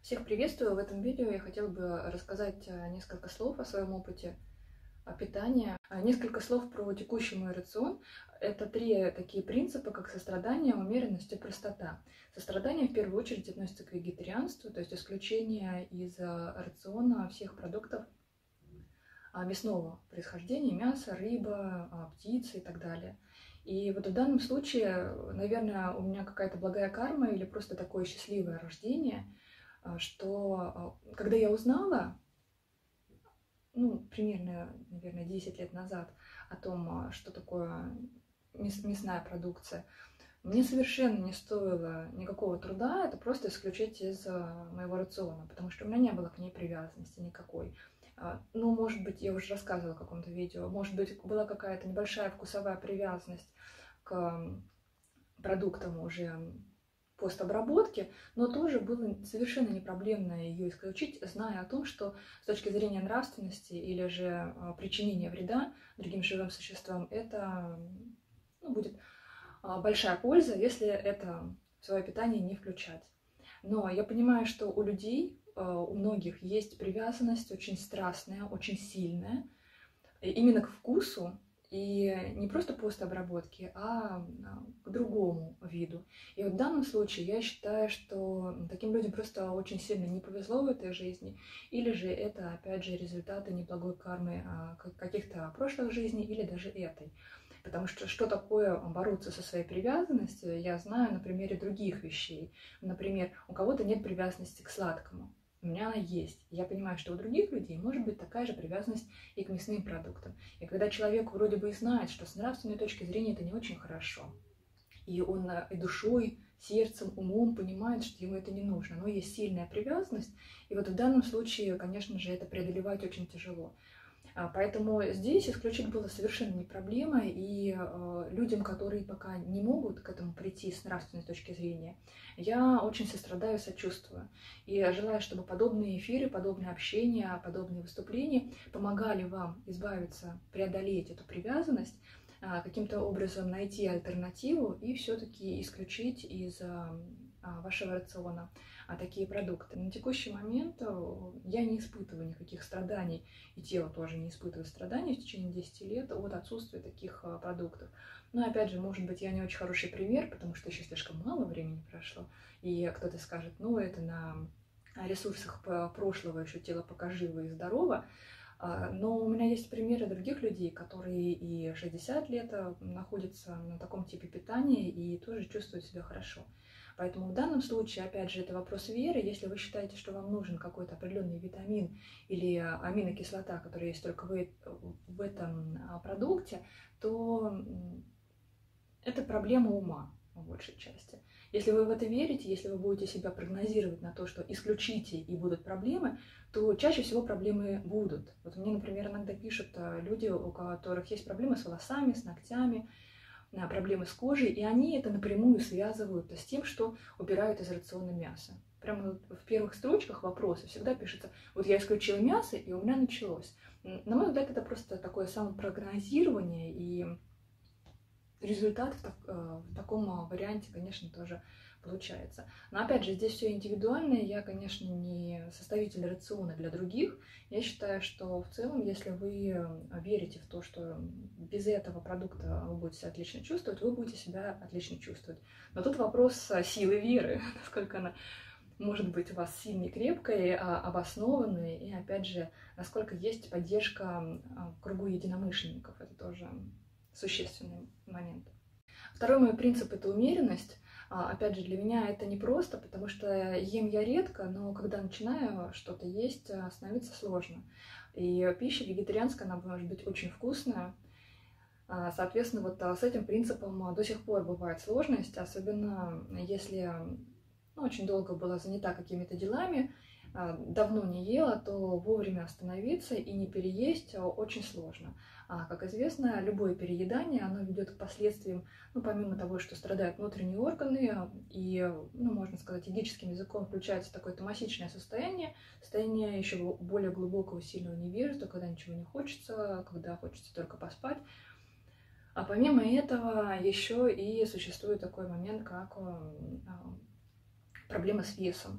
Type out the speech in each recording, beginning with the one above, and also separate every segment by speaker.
Speaker 1: Всех приветствую! В этом видео я хотела бы рассказать несколько слов о своем опыте питания. Несколько слов про текущий мой рацион. Это три такие принципа, как сострадание, умеренность и простота. Сострадание в первую очередь относится к вегетарианству, то есть исключение из рациона всех продуктов мясного происхождения, мяса, рыба, птицы и так далее. И вот в данном случае, наверное, у меня какая-то благая карма или просто такое счастливое рождение, что когда я узнала, примерно, наверное, 10 лет назад о том, что такое мясная продукция, мне совершенно не стоило никакого труда это просто исключить из моего рациона, потому что у меня не было к ней привязанности никакой. Может быть, я уже рассказывала в каком-то видео, может быть, была какая-то небольшая вкусовая привязанность к продуктам уже постобработки, но тоже было совершенно не проблемно ее исключить, зная о том, что с точки зрения нравственности или же причинения вреда другим живым существам это будет большая польза, если это в свое питание не включать. Но я понимаю, что у людей, у многих есть привязанность очень страстная, очень сильная, именно к вкусу, и не просто постобработки, а к другому виду. И вот в данном случае я считаю, что таким людям просто очень сильно не повезло в этой жизни, или же это, опять же, результаты неблагой кармы каких-то прошлых жизней или даже этой. Потому что такое бороться со своей привязанностью, я знаю на примере других вещей. Например, у кого-то нет привязанности к сладкому. У меня она есть. Я понимаю, что у других людей может быть такая же привязанность и к мясным продуктам. И когда человек вроде бы и знает, что с нравственной точки зрения это не очень хорошо, и он и душой, сердцем, умом понимает, что ему это не нужно, но есть сильная привязанность, и вот в данном случае, конечно же, это преодолевать очень тяжело. Поэтому здесь исключить было совершенно не проблема, и людям, которые пока не могут к этому прийти с нравственной точки зрения, я очень сострадаю, сочувствую. И желаю, чтобы подобные эфиры, подобные общения, подобные выступления помогали вам избавиться, преодолеть эту привязанность, каким-то образом найти альтернативу и все-таки исключить из вашего рациона такие продукты. На текущий момент я не испытываю никаких страданий, и тело тоже не испытывает страданий в течение 10 лет от отсутствия таких продуктов. Но опять же, может быть, я не очень хороший пример, потому что еще слишком мало времени прошло, и кто-то скажет, это на ресурсах прошлого еще тело пока живо и здорово. Но у меня есть примеры других людей, которые и 60 лет находятся на таком типе питания и тоже чувствуют себя хорошо. Поэтому в данном случае, опять же, это вопрос веры. Если вы считаете, что вам нужен какой-то определенный витамин или аминокислота, которая есть только в этом продукте, то это проблема ума в большей части. Если вы в это верите, если вы будете себя прогнозировать на то, что исключите и будут проблемы, то чаще всего проблемы будут. Вот мне, например, иногда пишут люди, у которых есть проблемы с волосами, с ногтями, проблемы с кожей, и они это напрямую связывают с тем, что убирают из рациона мясо. Прямо в первых строчках вопроса всегда пишется, вот я исключила мясо, и у меня началось. На мой взгляд, это просто такое самопрогнозирование, и результат в таком варианте, конечно, тоже получается. Но опять же, здесь все индивидуально. Я, конечно, не составитель рациона для других. Я считаю, что в целом, если вы верите в то, что без этого продукта вы будете себя отлично чувствовать, вы будете себя отлично чувствовать. Но тут вопрос силы веры, насколько она может быть у вас сильной, крепкой, обоснованной, и опять же, насколько есть поддержка в кругу единомышленников. Это тоже существенный момент. Второй мой принцип – это умеренность. Опять же, для меня это непросто, потому что ем я редко, но когда начинаю что-то есть, становится сложно. И пища вегетарианская, она может быть очень вкусная. Соответственно, вот с этим принципом до сих пор бывает сложность, особенно если очень долго была занята какими-то делами, давно не ела, то вовремя остановиться и не переесть очень сложно. Как известно, любое переедание, оно ведет к последствиям, помимо того, что страдают внутренние органы, и, можно сказать, йогическим языком включается такое томасичное состояние еще более глубокого, сильного невежества, когда ничего не хочется, когда хочется только поспать. А помимо этого еще и существует такой момент, как проблема с весом.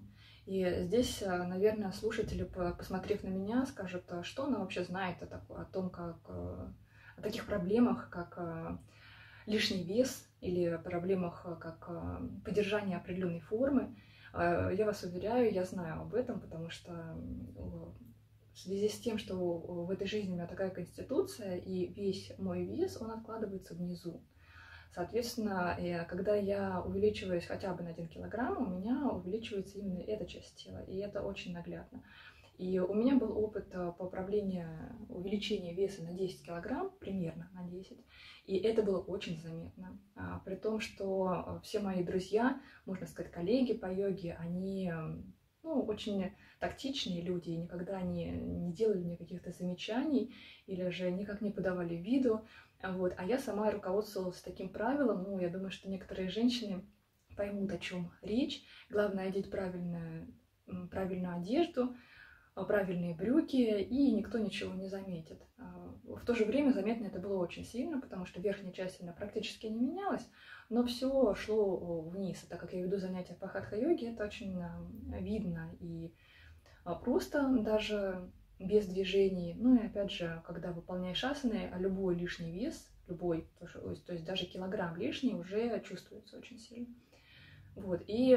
Speaker 1: И здесь, наверное, слушатели, посмотрев на меня, скажут, что она вообще знает о том, о таких проблемах, как лишний вес или проблемах, как поддержание определенной формы. Я вас уверяю, я знаю об этом, потому что в связи с тем, что в этой жизни у меня такая конституция, и весь мой вес, он откладывается внизу. Соответственно, когда я увеличиваюсь хотя бы на 1 килограмм, у меня увеличивается именно эта часть тела, и это очень наглядно. И у меня был опыт увеличения веса на 10 килограмм, примерно на 10, и это было очень заметно. При том, что все мои друзья, можно сказать, коллеги по йоге, они очень тактичные люди, и никогда не делали мне каких-то замечаний или же никак не подавали виду. Вот. А я сама руководствовалась таким правилом, я думаю, что некоторые женщины поймут, о чем речь. Главное одеть правильную одежду, правильные брюки, и никто ничего не заметит. В то же время заметно это было очень сильно, потому что верхняя часть она практически не менялась, но все шло вниз. И так как я веду занятия по хатха-йоге, это очень видно и просто даже без движений. И опять же, когда выполняешь асаны, любой лишний вес, то есть даже килограмм лишний уже чувствуется очень сильно. Вот. И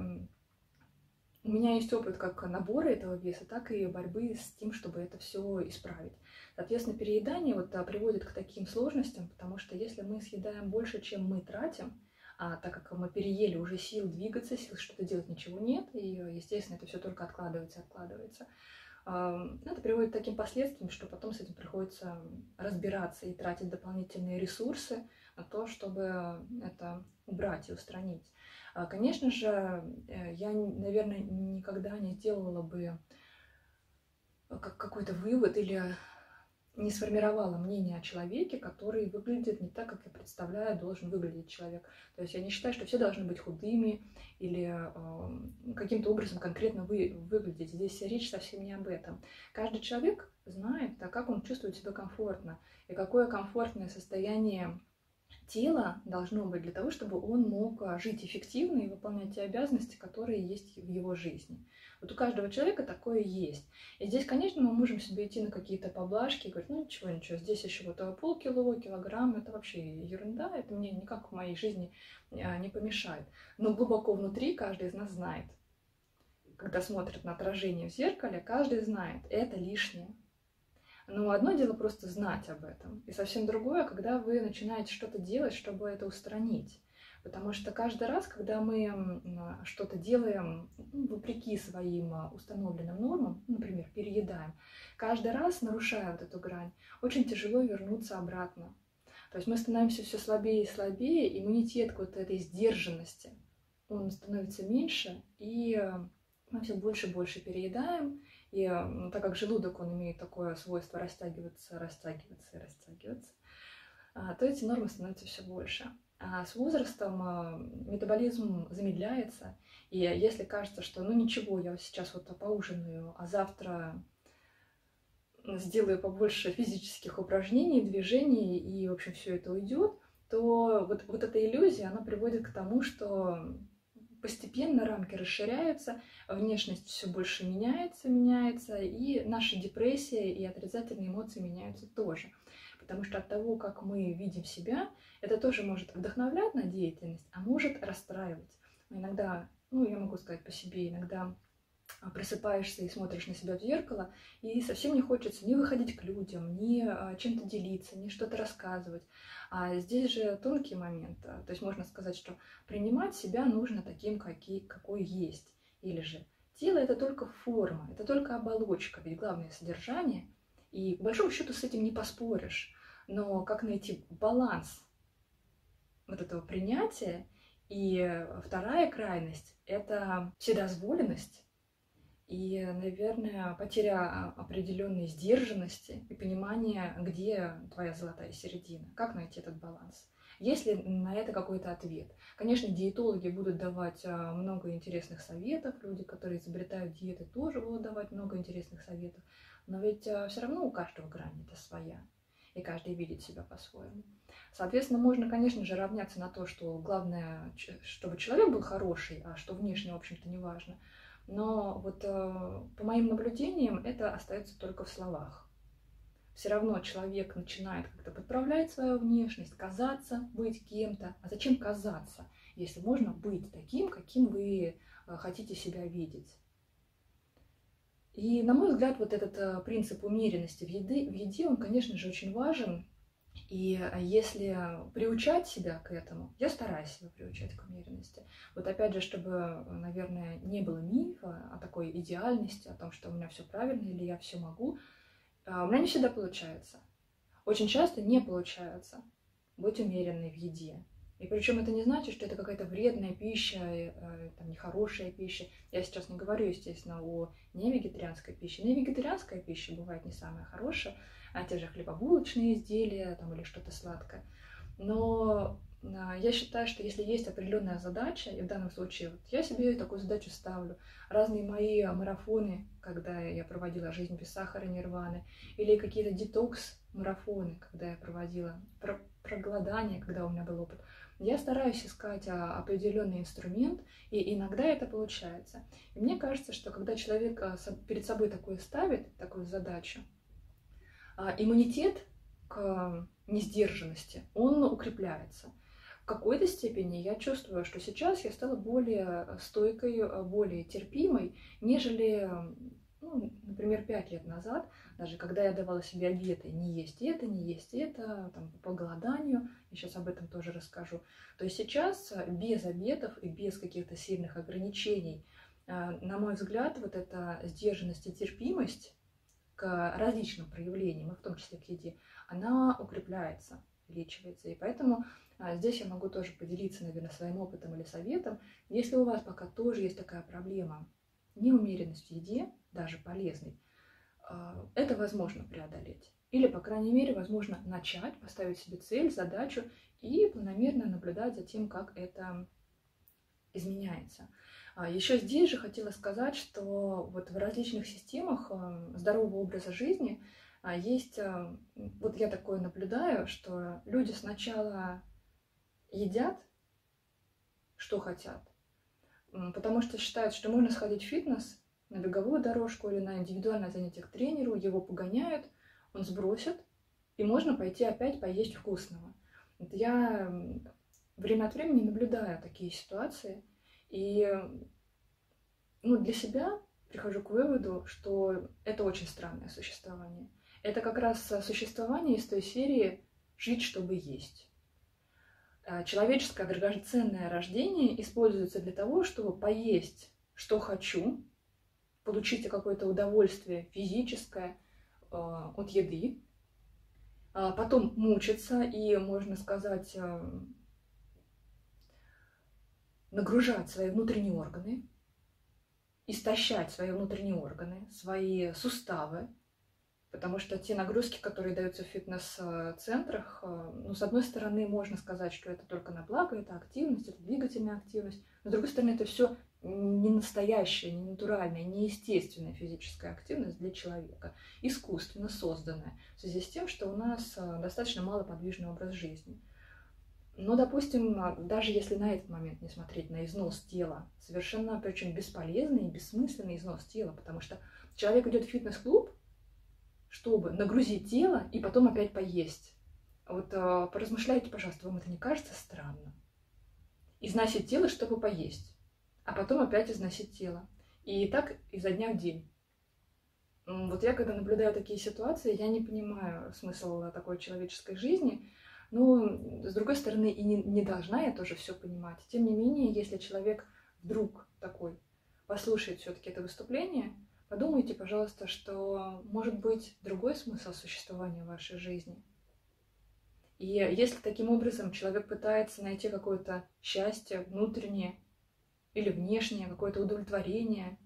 Speaker 1: у меня есть опыт как набора этого веса, так и борьбы с тем, чтобы это все исправить. Соответственно, переедание приводит к таким сложностям, потому что если мы съедаем больше, чем мы тратим, а так как мы переели, уже сил двигаться, сил что-то делать ничего нет, и, естественно, это все только откладывается. Это приводит к таким последствиям, что потом с этим приходится разбираться и тратить дополнительные ресурсы на то, чтобы это убрать и устранить. Конечно же, я, наверное, никогда не сделала бы какой-то вывод или не сформировала мнение о человеке, который выглядит не так, как я представляю, должен выглядеть человек. То есть я не считаю, что все должны быть худыми или каким-то образом конкретно выглядеть. Здесь речь совсем не об этом. Каждый человек знает, как он чувствует себя комфортно и какое комфортное состояние тела должно быть для того, чтобы он мог жить эффективно и выполнять те обязанности, которые есть в его жизни. Вот у каждого человека такое есть. И здесь, конечно, мы можем себе идти на какие-то поблажки и говорить, ничего, здесь еще полкило, килограмм, это вообще ерунда, это мне никак в моей жизни не помешает. Но глубоко внутри каждый из нас знает, когда смотрит на отражение в зеркале, каждый знает, это лишнее. Но одно дело просто знать об этом, и совсем другое, когда вы начинаете что-то делать, чтобы это устранить. Потому что каждый раз, когда мы что-то делаем вопреки своим установленным нормам, например, переедаем, каждый раз, нарушая вот эту грань, очень тяжело вернуться обратно. То есть мы становимся все слабее и слабее, иммунитет к вот этой сдержанности, он становится меньше, и мы все больше и больше переедаем. И так как желудок, он имеет такое свойство растягиваться, то эти нормы становятся все больше. А с возрастом метаболизм замедляется, и если кажется, что ничего, я сейчас поужинаю, а завтра сделаю побольше физических упражнений, движений, и, в общем, все это уйдет, то вот эта иллюзия, она приводит к тому, что постепенно рамки расширяются, внешность все больше меняется, и наша депрессия и отрицательные эмоции меняются тоже. Потому что от того, как мы видим себя, это тоже может вдохновлять на деятельность, а может расстраивать. Иногда, я могу сказать по себе, иногда просыпаешься и смотришь на себя в зеркало, и совсем не хочется ни выходить к людям, ни чем-то делиться, ни что-то рассказывать. А здесь же тонкий момент. То есть можно сказать, что принимать себя нужно таким, какой есть. Или же тело — это только форма, это только оболочка, ведь главное — содержание. И по большому счету с этим не поспоришь. Но как найти баланс вот этого принятия? И вторая крайность — это вседозволенность. И, наверное, потеря определенной сдержанности и понимания, где твоя золотая середина, как найти этот баланс. Есть ли на это какой-то ответ? Конечно, диетологи будут давать много интересных советов, люди, которые изобретают диеты, тоже будут давать много интересных советов, но ведь все равно у каждого грань это своя, и каждый видит себя по-своему. Соответственно, можно, конечно же, равняться на то, что главное, чтобы человек был хороший, а что внешне, в общем-то, не важно. Но вот по моим наблюдениям это остается только в словах. Все равно человек начинает как-то подправлять свою внешность, казаться быть кем-то. А зачем казаться, если можно быть таким, каким вы хотите себя видеть? И, на мой взгляд, вот этот принцип умеренности в еде, он, конечно же, очень важен. И если приучать себя к этому, я стараюсь себя приучать к умеренности. Вот опять же, чтобы, наверное, не было мифа о такой идеальности, о том, что у меня все правильно или я все могу, у меня не всегда получается. Очень часто не получается быть умеренной в еде. И причем это не значит, что это какая-то вредная пища, там, нехорошая пища. Я сейчас не говорю, естественно, о невегетарианской пище. Невегетарианская пища бывает не самая хорошая, а те же хлебобулочные изделия там, или что-то сладкое. Но я считаю, что если есть определенная задача, и в данном случае вот я себе такую задачу ставлю, разные мои марафоны, когда я проводила «Жизнь без сахара», «Нирваны», или какие-то детокс-марафоны, когда я проводила проголодание, когда у меня был опыт, я стараюсь искать определенный инструмент, и иногда это получается. И мне кажется, что когда человек перед собой такое ставит, такую задачу, иммунитет к несдержанности, он укрепляется. В какой-то степени я чувствую, что сейчас я стала более стойкой, более терпимой, нежели, ну, например, 5 лет назад, даже когда я давала себе обеты не есть это, там, по голоданию, я сейчас об этом тоже расскажу, то есть сейчас без обетов и без каких-то сильных ограничений, на мой взгляд, вот эта сдержанность и терпимость к различным проявлениям, и в том числе к еде, она укрепляется, увеличивается. И поэтому здесь я могу тоже поделиться, наверное, своим опытом или советом. Если у вас пока тоже есть такая проблема, неумеренность в еде, даже полезной, это возможно преодолеть. Или, по крайней мере, возможно начать, поставить себе цель, задачу и планомерно наблюдать за тем, как это изменяется. Еще здесь же хотела сказать, что вот в различных системах здорового образа жизни есть, вот я такое наблюдаю, что люди сначала едят, что хотят, потому что считают, что можно сходить в фитнес, на беговую дорожку или на индивидуальное занятие к тренеру, его погоняют, он сбросит, и можно пойти опять поесть вкусного. Вот я время от времени наблюдаю такие ситуации, и для себя прихожу к выводу, что это очень странное существование. Это как раз существование из той серии «жить, чтобы есть». Человеческое драгоценное рождение используется для того, чтобы поесть, что хочу, получить какое-то удовольствие физическое от еды, потом мучиться и, можно сказать, нагружать свои внутренние органы, истощать свои внутренние органы, свои суставы, потому что те нагрузки, которые даются в фитнес-центрах, с одной стороны, можно сказать, что это только на благо, это активность, это двигательная активность, но с другой стороны, это все не настоящая, не натуральная, не естественная физическая активность для человека, искусственно созданная, в связи с тем, что у нас достаточно малоподвижный образ жизни. Но, допустим, даже если на этот момент не смотреть на износ тела, совершенно, причем бесполезный и бессмысленный износ тела, потому что человек идет в фитнес-клуб, чтобы нагрузить тело и потом опять поесть. Вот поразмышляйте, пожалуйста, вам это не кажется странно? Износить тело, чтобы поесть, а потом опять износить тело. И так изо дня в день. Вот я, когда наблюдаю такие ситуации, я не понимаю смысл такой человеческой жизни. Но, с другой стороны, и не должна я тоже все понимать. Тем не менее, если человек вдруг такой послушает все-таки это выступление, подумайте, пожалуйста, что может быть другой смысл существования в вашей жизни. И если таким образом человек пытается найти какое-то счастье внутреннее или внешнее, какое-то удовлетворение,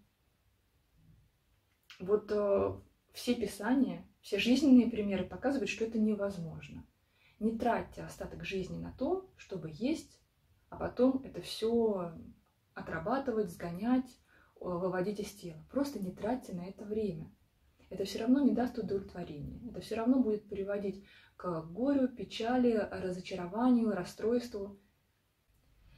Speaker 1: вот все писания, все жизненные примеры показывают, что это невозможно. Не тратьте остаток жизни на то, чтобы есть, а потом это все отрабатывать, сгонять, выводить из тела. Просто не тратьте на это время. Это все равно не даст удовлетворения. Это все равно будет приводить к горю, печали, разочарованию, расстройству.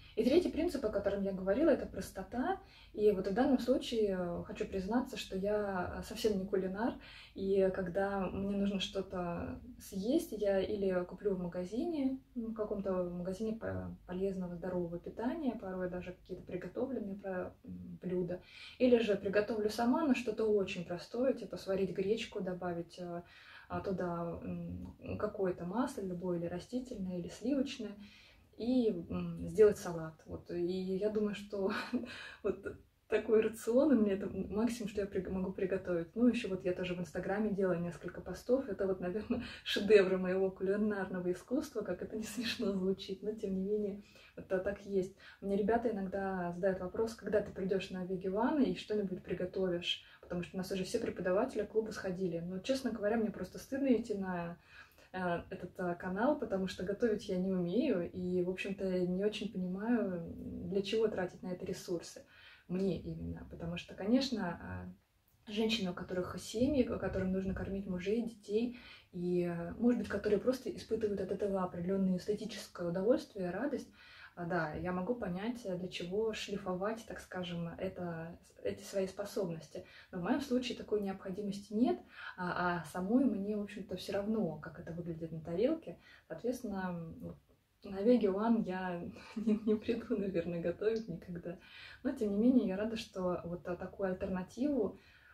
Speaker 1: И третий принцип, о котором я говорила, это простота. И вот в данном случае хочу признаться, что я совсем не кулинар, и когда мне нужно что-то съесть, я или куплю в магазине, в каком-то магазине полезного, здорового питания, порой даже какие-то приготовленные блюда, или же приготовлю сама, но что-то очень простое, типа сварить гречку, добавить туда какое-то масло, любое, или растительное, или сливочное, и сделать салат. Вот. И я думаю, что вот такой рацион, у меня это максимум, что я могу приготовить. Ну, еще вот я тоже в Инстаграме делаю несколько постов. Это вот, наверное, шедевры моего кулинарного искусства, как это не смешно звучит, но тем не менее, это так есть. Мне ребята иногда задают вопрос, когда ты придешь на Veggie One и что-нибудь приготовишь, потому что у нас уже все преподаватели клуба сходили. Но, честно говоря, мне просто стыдно идти на этот канал, потому что готовить я не умею и, в общем-то, не очень понимаю, для чего тратить на это ресурсы. Мне именно, потому что, конечно, женщины, у которых семьи, которым нужно кормить мужей, детей, и, может быть, которые просто испытывают от этого определенное эстетическое удовольствие, радость, да, я могу понять, для чего шлифовать, так скажем, эти свои способности. Но в моем случае такой необходимости нет, а самой мне, в общем-то, все равно, как это выглядит на тарелке. Соответственно, на Veggie One я не приду, наверное, готовить никогда. Но, тем не менее, я рада, что вот такую альтернативу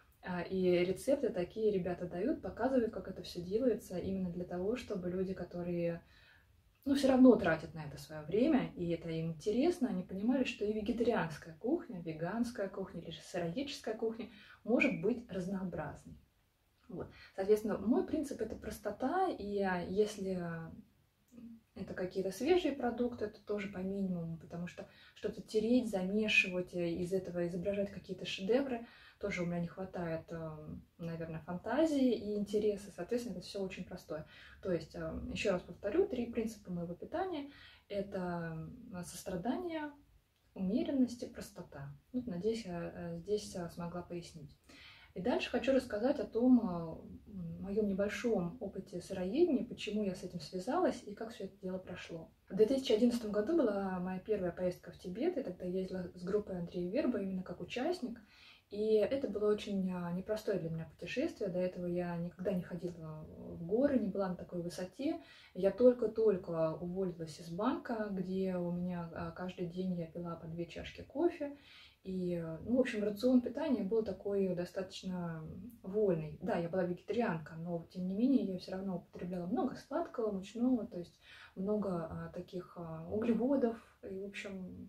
Speaker 1: и рецепты такие ребята дают, показывают, как это все делается, именно для того, чтобы люди, которые все равно тратят на это свое время, и это им интересно, они понимали, что и вегетарианская кухня, веганская кухня или же сыроедческая кухня может быть разнообразной. Вот. Соответственно, мой принцип — это простота, и если это какие-то свежие продукты, это тоже по минимуму, потому что что-то тереть, замешивать, из этого изображать какие-то шедевры, тоже у меня не хватает, наверное, фантазии и интереса. Соответственно, это все очень простое. То есть, еще раз повторю, 3 принципа моего питания — это сострадание, умеренность и простота. Надеюсь, я здесь смогла пояснить. И дальше хочу рассказать о том, моем небольшом опыте сыроедения, почему я с этим связалась и как все это дело прошло. В 2011 году была моя первая поездка в Тибет, и тогда я ездила с группой Андрея Верба именно как участник. И это было очень непростое для меня путешествие. До этого я никогда не ходила в горы, не была на такой высоте. Я только-только уволилась из банка, где у меня каждый день я пила по 2 чашки кофе. И, в общем, рацион питания был такой достаточно вольный. Да, я была вегетарианка, но, тем не менее, я все равно употребляла много сладкого, мучного, то есть много таких углеводов. И, в общем,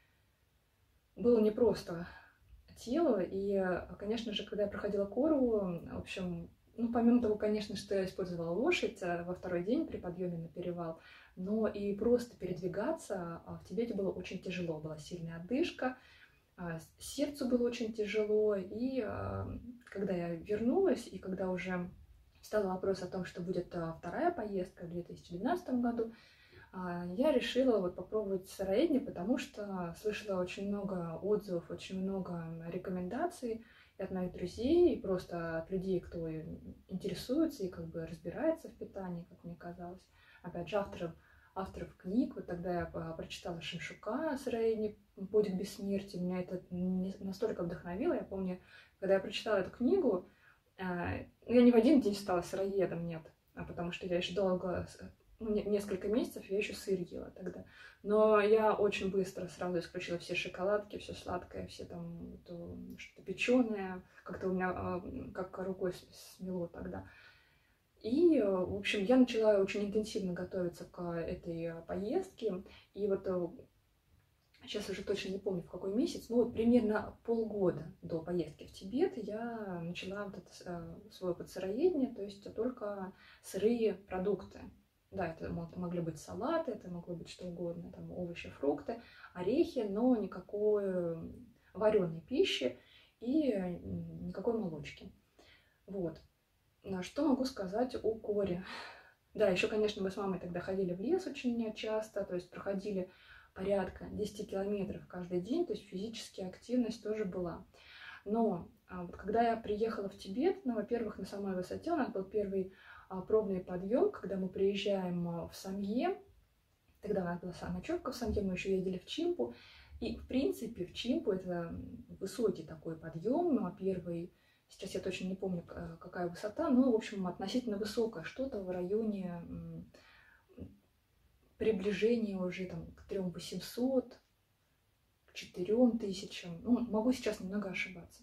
Speaker 1: было непросто телу. И, конечно же, когда я проходила Кору, в общем, помимо того, конечно, что я использовала лошадь во второй день при подъеме на перевал, но и просто передвигаться в Тибете было очень тяжело. Была сильная одышка, сердцу было очень тяжело. И когда я вернулась, и когда уже встал вопрос о том, что будет вторая поездка в 2012 году, я решила попробовать сыроедение, потому что слышала очень много отзывов, очень много рекомендаций и от моих друзей, и просто от людей, кто интересуется и как бы разбирается в питании, как мне казалось. Опять же, авторов книг. Вот тогда я прочитала Шимшука «Сыроедение. Путь к бессмертию». Меня это настолько вдохновило. Я помню, когда я прочитала эту книгу, я не в один день стала сыроедом, нет, потому что я еще долго... несколько месяцев я еще сыр ела тогда. Но я очень быстро сразу исключила все шоколадки, все сладкое, все там что-то печеное. Как-то у меня как рукой смело тогда. И, в общем, я начала очень интенсивно готовиться к этой поездке. И сейчас уже точно не помню, в какой месяц, но примерно полгода до поездки в Тибет я начала свое опыт сыроедения, то есть только сырые продукты. Да, это могли быть салаты, это могло быть что угодно, там овощи, фрукты, орехи, но никакой вареной пищи и никакой молочки. Вот. Что могу сказать о коре? Да, еще, конечно, мы с мамой тогда ходили в лес очень часто, то есть проходили порядка 10 километров каждый день, то есть физическая активность тоже была. Но когда я приехала в Тибет, во-первых, на самой высоте у нас был первый пробный подъем, когда мы приезжаем в Самье, Тогда у нас была ночевка в Самье, мы еще ездили в Чимпу. И, в принципе, в Чимпу это высокий такой подъем, первый, сейчас я точно не помню, какая высота, но, в общем, относительно высокая, что-то в районе приближения уже там к 3800, к 4000, ну, могу сейчас немного ошибаться.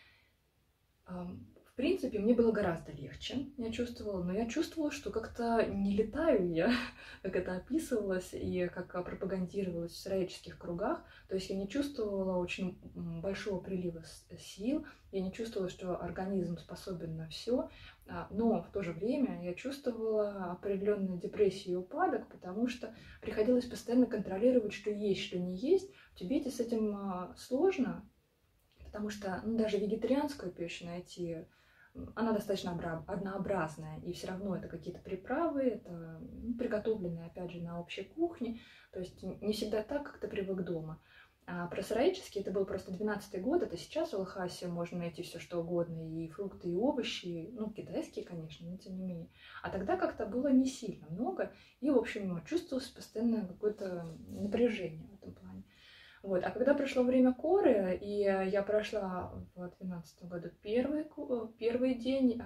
Speaker 1: В принципе, мне было гораздо легче, я чувствовала, но я чувствовала, что как-то не летаю я, как это описывалось и как пропагандировалось в сыроедческих кругах. То есть я не чувствовала очень большого прилива сил, я не чувствовала, что организм способен на все, но в то же время я чувствовала определенную депрессию и упадок, потому что приходилось постоянно контролировать, что есть, что не есть. В Тибете с этим сложно, потому что даже вегетарианскую пищу найти, она достаточно однообразная, и все равно это какие-то приправы, это приготовленные, опять же, на общей кухне, то есть не всегда так, как ты привык дома. А про сыроедческий это был просто 12-й год, это сейчас в Лхасе можно найти все что угодно, и фрукты, и овощи, ну, китайские, конечно, но тем не менее. А тогда как-то было не сильно много, и, в общем, чувствовалось постоянно какое-то напряжение в этом плане. Вот. А когда пришло время коры, и я прошла в 2012 году первый день,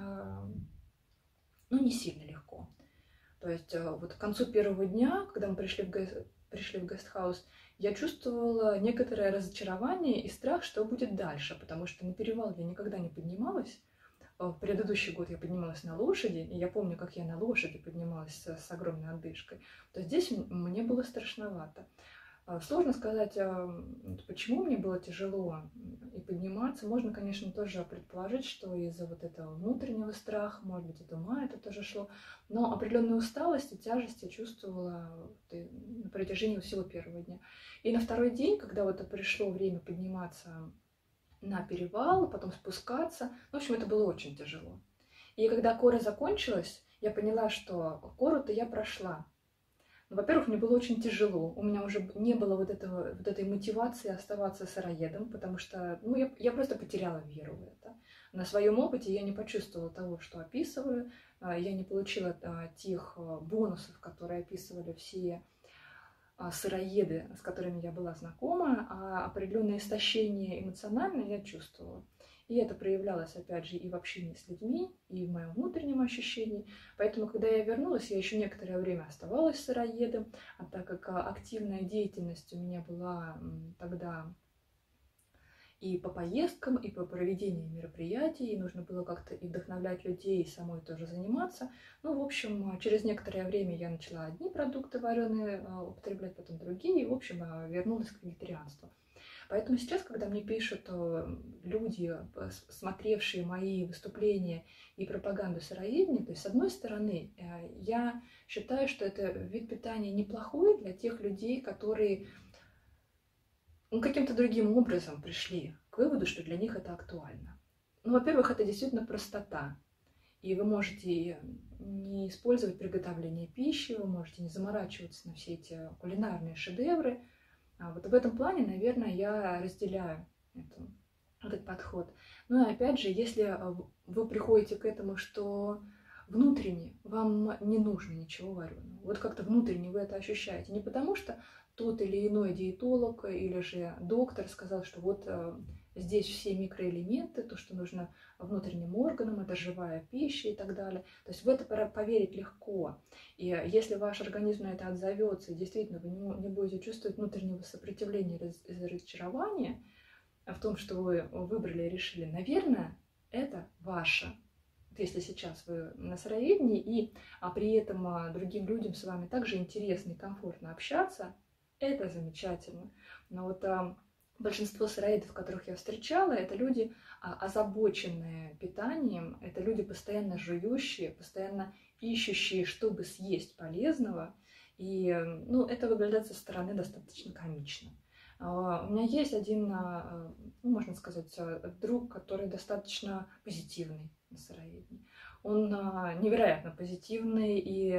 Speaker 1: ну, не сильно легко. То есть вот к концу первого дня, когда мы пришли в гестхаус, я чувствовала некоторое разочарование и страх, что будет дальше, потому что на перевал я никогда не поднималась. В предыдущий год я поднималась на лошади, и я помню, как я на лошади поднималась с огромной одышкой. То здесь мне было страшновато. Сложно сказать, почему мне было тяжело и подниматься. Можно, конечно, тоже предположить, что из-за вот этого внутреннего страха, может быть, от ума это тоже шло. Но определенную усталость и тяжесть я чувствовала на протяжении всего первого дня. И на второй день, когда вот пришло время подниматься на перевал, потом спускаться, в общем, это было очень тяжело. И когда кора закончилась, я поняла, что кору-то я прошла. Во-первых, мне было очень тяжело. У меня уже не было вот этой мотивации оставаться сыроедом, потому что я просто потеряла веру в это. На своем опыте я не почувствовала того, что описываю. Я не получила тех бонусов, которые описывали все сыроеды, с которыми я была знакома, а определенное истощение эмоциональное я чувствовала. И это проявлялось, опять же, и в общении с людьми, и в моем внутреннем ощущении. Поэтому, когда я вернулась, я еще некоторое время оставалась сыроедом, а так как активная деятельность у меня была тогда и по поездкам, и по проведению мероприятий, и нужно было как-то и вдохновлять людей, и самой тоже заниматься. Ну, в общем, через некоторое время я начала одни продукты вареные употреблять, потом другие, и, в общем, вернулась к вегетарианству. Поэтому сейчас, когда мне пишут люди, смотревшие мои выступления и пропаганду сыроедения, то есть, с одной стороны, я считаю, что это вид питания неплохой для тех людей, которые каким-то другим образом пришли к выводу, что для них это актуально. Ну, во-первых, это действительно простота. И вы можете не использовать приготовление пищи, вы можете не заморачиваться на все эти кулинарные шедевры. Вот в этом плане, наверное, я разделяю этот подход. Ну и опять же, если вы приходите к этому, что внутренне вам не нужно ничего вареного, вот как-то внутренне вы это ощущаете, не потому что тот или иной диетолог или же доктор сказал, что вот здесь все микроэлементы, то, что нужно внутренним органам, это живая пища и так далее. То есть в это поверить легко. И если ваш организм на это отзовется, и действительно вы не будете чувствовать внутреннего сопротивления и разочарования в том, что вы выбрали и решили, наверное, это ваше. Если сейчас вы на сыроедении, и при этом другим людям с вами также интересно и комфортно общаться, это замечательно. Но вот большинство сыроедов, которых я встречала, это люди, озабоченные питанием, это люди, постоянно жующие, постоянно ищущие, чтобы съесть полезного. И это выглядит со стороны достаточно комично. У меня есть один, можно сказать, друг, который достаточно позитивный на сыроедении. Он невероятно позитивный и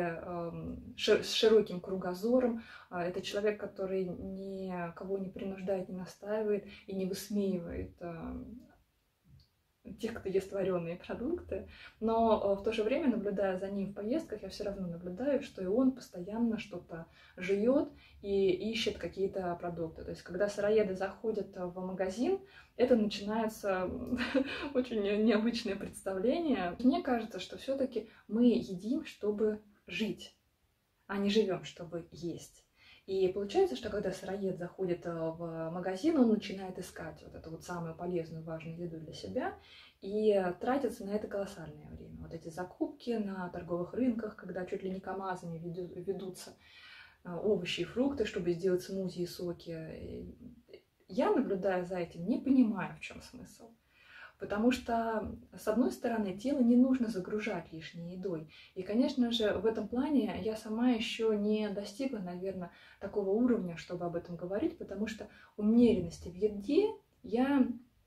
Speaker 1: с широким кругозором. Это человек, который никого не принуждает, не настаивает и не высмеивает тех, кто ест вареные продукты, но в то же время, наблюдая за ним в поездках, я все равно наблюдаю, что и он постоянно что-то жует и ищет какие-то продукты. То есть, когда сыроеды заходят в магазин, это начинается очень необычное представление. Мне кажется, что все-таки мы едим, чтобы жить, а не живем, чтобы есть. И получается, что когда сыроед заходит в магазин, он начинает искать вот эту вот самую полезную, важную еду для себя, и тратится на это колоссальное время. Вот эти закупки на торговых рынках, когда чуть ли не КАМАЗами ведутся овощи и фрукты, чтобы сделать смузи и соки. Я, наблюдая за этим, не понимаю, в чем смысл. Потому что, с одной стороны, тело не нужно загружать лишней едой. И, конечно же, в этом плане я сама еще не достигла, наверное, такого уровня, чтобы об этом говорить, потому что умеренностью в еде я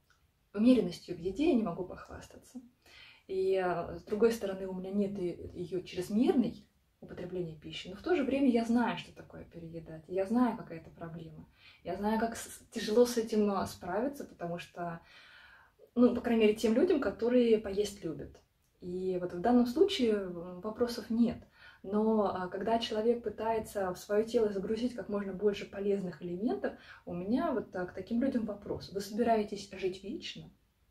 Speaker 1: не могу похвастаться. И, с другой стороны, у меня нет ее чрезмерной употребления пищи, но в то же время я знаю, что такое переедать, я знаю, какая это проблема. Я знаю, как тяжело с этим справиться, потому что по крайней мере, тем людям, которые поесть любят. И вот в данном случае вопросов нет. Но когда человек пытается в свое тело загрузить как можно больше полезных элементов, у меня вот к таким людям вопрос. Вы собираетесь жить вечно?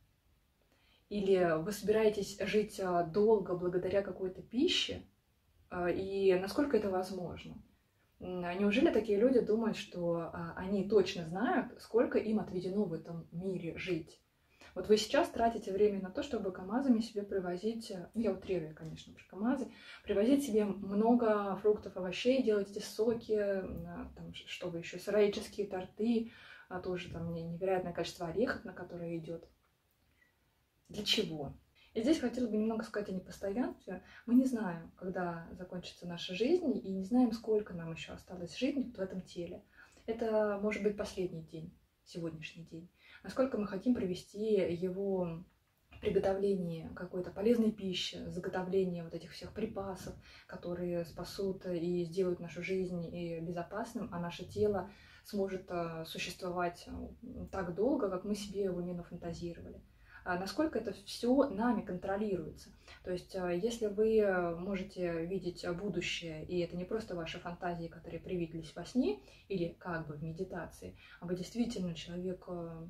Speaker 1: Или вы собираетесь жить долго благодаря какой-то пище? И насколько это возможно? Неужели такие люди думают, что они точно знают, сколько им отведено в этом мире жить? Вот вы сейчас тратите время на то, чтобы КАМАЗами себе привозить, я утрирую, конечно, про КАМАЗы, привозить себе много фруктов, овощей, делать эти соки, там, что вы еще, сыроедческие торты, тоже там невероятное количество орехов, на которые идет. Для чего? И здесь хотела бы немного сказать о непостоянстве. Мы не знаем, когда закончится наша жизнь, и не знаем, сколько нам еще осталось жизни в этом теле. Это может быть последний день, сегодняшний день. Насколько мы хотим провести его приготовление какой-то полезной пищи, заготовление вот этих всех припасов, которые спасут и сделают нашу жизнь и безопасным, а наше тело сможет существовать так долго, как мы себе его не нафантазировали. Насколько это все нами контролируется. То есть, если вы можете видеть будущее, и это не просто ваши фантазии, которые привиделись во сне или как бы в медитации, а вы действительно человек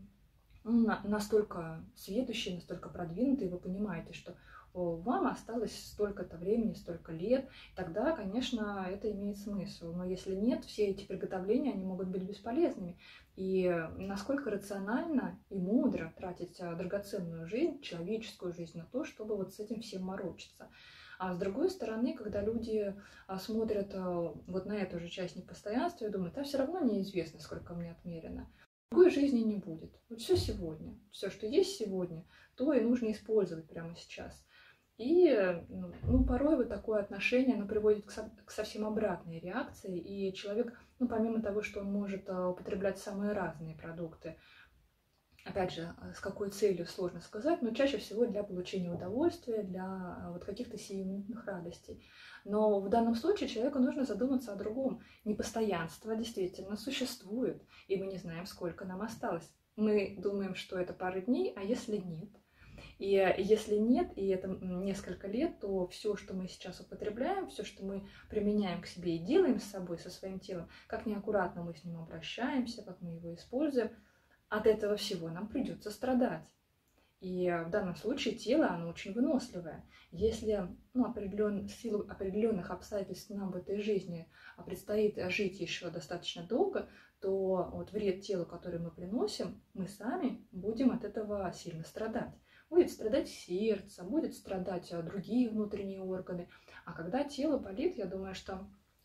Speaker 1: настолько сведущий, настолько продвинутый, вы понимаете, что вам осталось столько-то времени, столько лет, тогда, конечно, это имеет смысл. Но если нет, все эти приготовления, они могут быть бесполезными. И насколько рационально и мудро тратить драгоценную жизнь, человеческую жизнь на то, чтобы вот с этим всем морочиться. А с другой стороны, когда люди смотрят вот на эту же часть непостоянства и думают, все равно неизвестно, сколько мне отмерено. Другой жизни не будет. Вот все сегодня, все, что есть сегодня, то и нужно использовать прямо сейчас. И порой вот такое отношение, оно приводит к совсем обратной реакции, и человек, помимо того, что он может употреблять самые разные продукты, опять же, с какой целью, сложно сказать, но чаще всего для получения удовольствия, для вот каких-то сиюминутных радостей. Но в данном случае человеку нужно задуматься о другом. Непостоянство действительно существует, и мы не знаем, сколько нам осталось. Мы думаем, что это пара дней, а если нет? И если нет, и это несколько лет, то все, что мы сейчас употребляем, все, что мы применяем к себе и делаем с собой, со своим телом, как неаккуратно мы с ним обращаемся, как мы его используем, от этого всего нам придется страдать. И в данном случае тело, оно очень выносливое. Если в силу определенных обстоятельств нам в этой жизни предстоит жить еще достаточно долго, то вот вред телу, который мы приносим, мы сами будем от этого сильно страдать. Будет страдать сердце, будет страдать другие внутренние органы. А когда тело болит, я думаю, что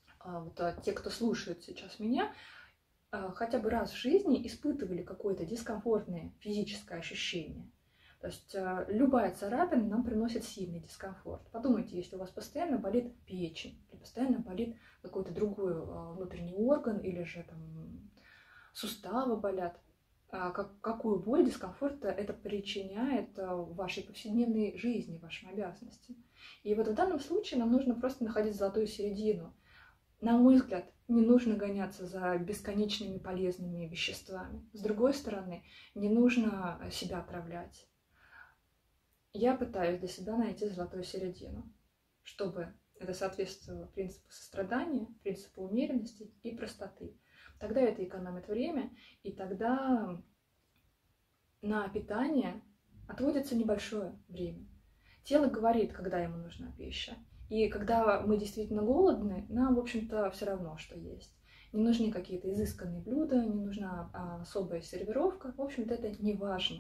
Speaker 1: те, кто слушает сейчас меня, хотя бы раз в жизни испытывали какое-то дискомфортное физическое ощущение. То есть любая царапина нам приносит сильный дискомфорт. Подумайте, если у вас постоянно болит печень, или постоянно болит какой-то другой внутренний орган, или же там суставы болят, какую боль, дискомфорт это причиняет в вашей повседневной жизни, вашим обязанностям. И вот в данном случае нам нужно просто находить золотую середину. На мой взгляд, не нужно гоняться за бесконечными полезными веществами. С другой стороны, не нужно себя отравлять. я пытаюсь для себя найти золотую середину, чтобы это соответствовало принципу сострадания, принципу умеренности и простоты. Тогда это экономит время, и тогда на питание отводится небольшое время. Тело говорит, когда ему нужна пища. И когда мы действительно голодны, нам, в общем-то, все равно, что есть. Не нужны какие-то изысканные блюда, не нужна особая сервировка. В общем-то, это не важно.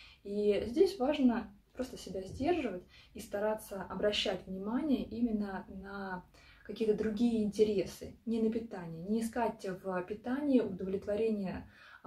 Speaker 1: И здесь важно просто себя сдерживать и стараться обращать внимание именно на какие-то другие интересы, не на питание, не искать в питании удовлетворения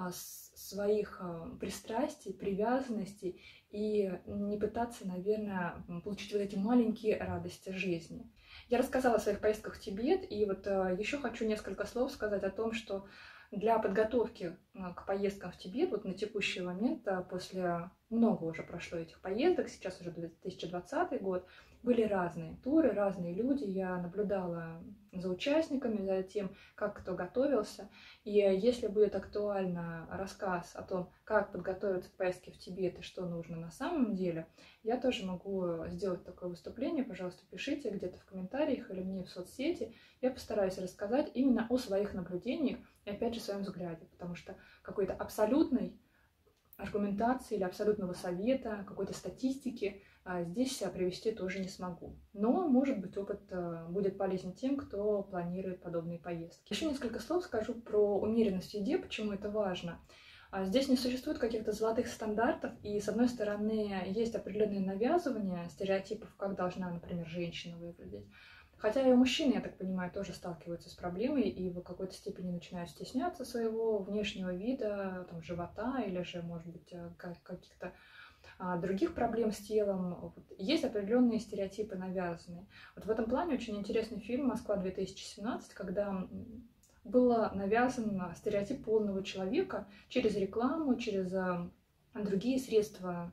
Speaker 1: своих пристрастий, привязанностей и не пытаться, наверное, получить вот эти маленькие радости жизни. Я рассказала о своих поездках в Тибет, и вот еще хочу несколько слов сказать о том, что для подготовки к поездкам в Тибет, вот на текущий момент, после много уже прошло этих поездок, сейчас уже 2020 год, были разные туры, разные люди. Я наблюдала за участниками, за тем, как кто готовился. И если будет актуально рассказ о том, как подготовиться к поездке в Тибет и что нужно на самом деле, я тоже могу сделать такое выступление. Пожалуйста, пишите где-то в комментариях или мне в соцсети. Я постараюсь рассказать именно о своих наблюдениях и опять же своем взгляде, потому что какой-то абсолютной аргументации или абсолютного совета, какой-то статистики здесь привести тоже не смогу. Но, может быть, опыт будет полезен тем, кто планирует подобные поездки. Еще несколько слов скажу про умеренность в еде, почему это важно. Здесь не существует каких-то золотых стандартов, и, с одной стороны, есть определенные навязывания стереотипов, как должна, например, женщина выглядеть. Хотя и мужчины, я так понимаю, тоже сталкиваются с проблемой и в какой-то степени начинают стесняться своего внешнего вида, там, живота или же, может быть, каких-то других проблем с телом. Есть определенные стереотипы навязанные. Вот в этом плане очень интересный фильм «Москва-2017», когда был навязан стереотип полного человека через рекламу, через другие средства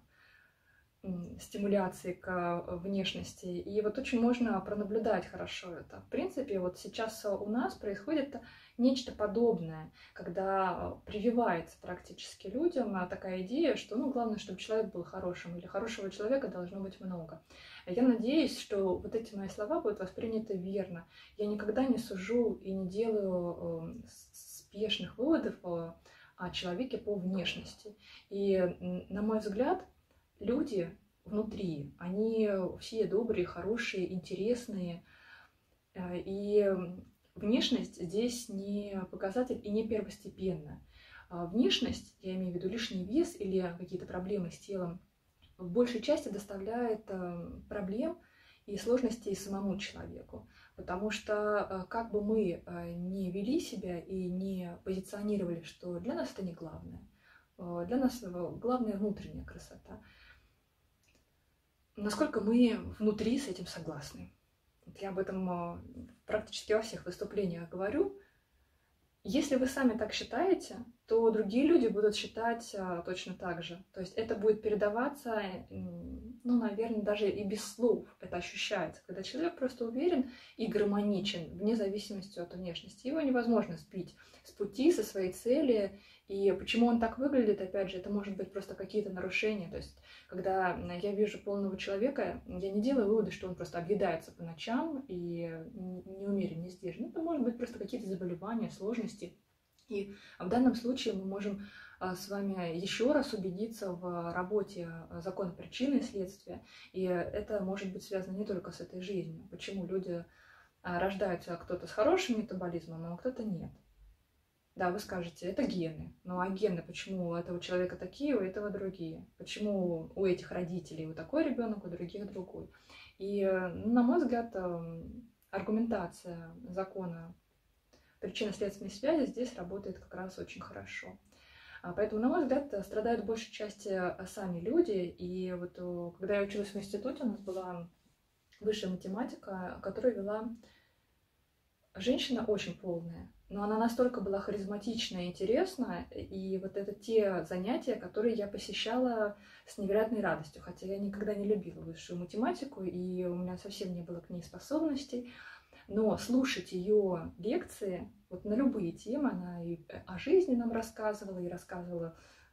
Speaker 1: стимуляции к внешности. И вот очень можно пронаблюдать хорошо это. В принципе, вот сейчас у нас происходит нечто подобное, когда прививается практически людям такая идея, что главное, чтобы человек был хорошим, или хорошего человека должно быть много. Я надеюсь, что вот эти мои слова будут восприняты верно. Я никогда не сужу и не делаю спешных выводов о человеке по внешности. И, на мой взгляд, люди внутри, они все добрые, хорошие, интересные, и внешность здесь не показатель и не первостепенно. Внешность, я имею в виду лишний вес или какие-то проблемы с телом, в большей части доставляет проблем и сложностей самому человеку. Потому что как бы мы ни вели себя и не позиционировали, что для нас это не главное, для нас главная внутренняя красота. Насколько мы внутри с этим согласны? Я об этом практически во всех выступлениях говорю. Если вы сами так считаете, то другие люди будут считать точно так же. То есть это будет передаваться, наверное, даже и без слов. Это ощущается, когда человек просто уверен и гармоничен, вне зависимости от внешности. Его невозможно сбить с пути, со своей цели. И почему он так выглядит, опять же, это может быть просто какие-то нарушения. То есть, когда я вижу полного человека, я не делаю выводы, что он просто объедается по ночам и не умерен, не сдержан. Это может быть просто какие-то заболевания, сложности. И в данном случае мы можем с вами еще раз убедиться в работе закона причины и следствия. И это может быть связано не только с этой жизнью. Почему люди рождаются, кто-то с хорошим метаболизмом, а кто-то нет. Да, вы скажете, это гены. Ну а гены, почему у этого человека такие, у этого другие? Почему у этих родителей вот такой ребенок, у других другой? И, на мой взгляд, аргументация закона причинно-следственной связи здесь работает как раз очень хорошо. Поэтому, на мой взгляд, страдают в большей части сами люди. И вот когда я училась в институте, у нас была высшая математика, которую вела женщина очень полная. Но она настолько была харизматична и интересна, и вот это те занятия, которые я посещала с невероятной радостью, хотя я никогда не любила высшую математику, и у меня совсем не было к ней способностей, но слушать ее лекции вот на любые темы, она и о жизни нам рассказывала, и рассказывала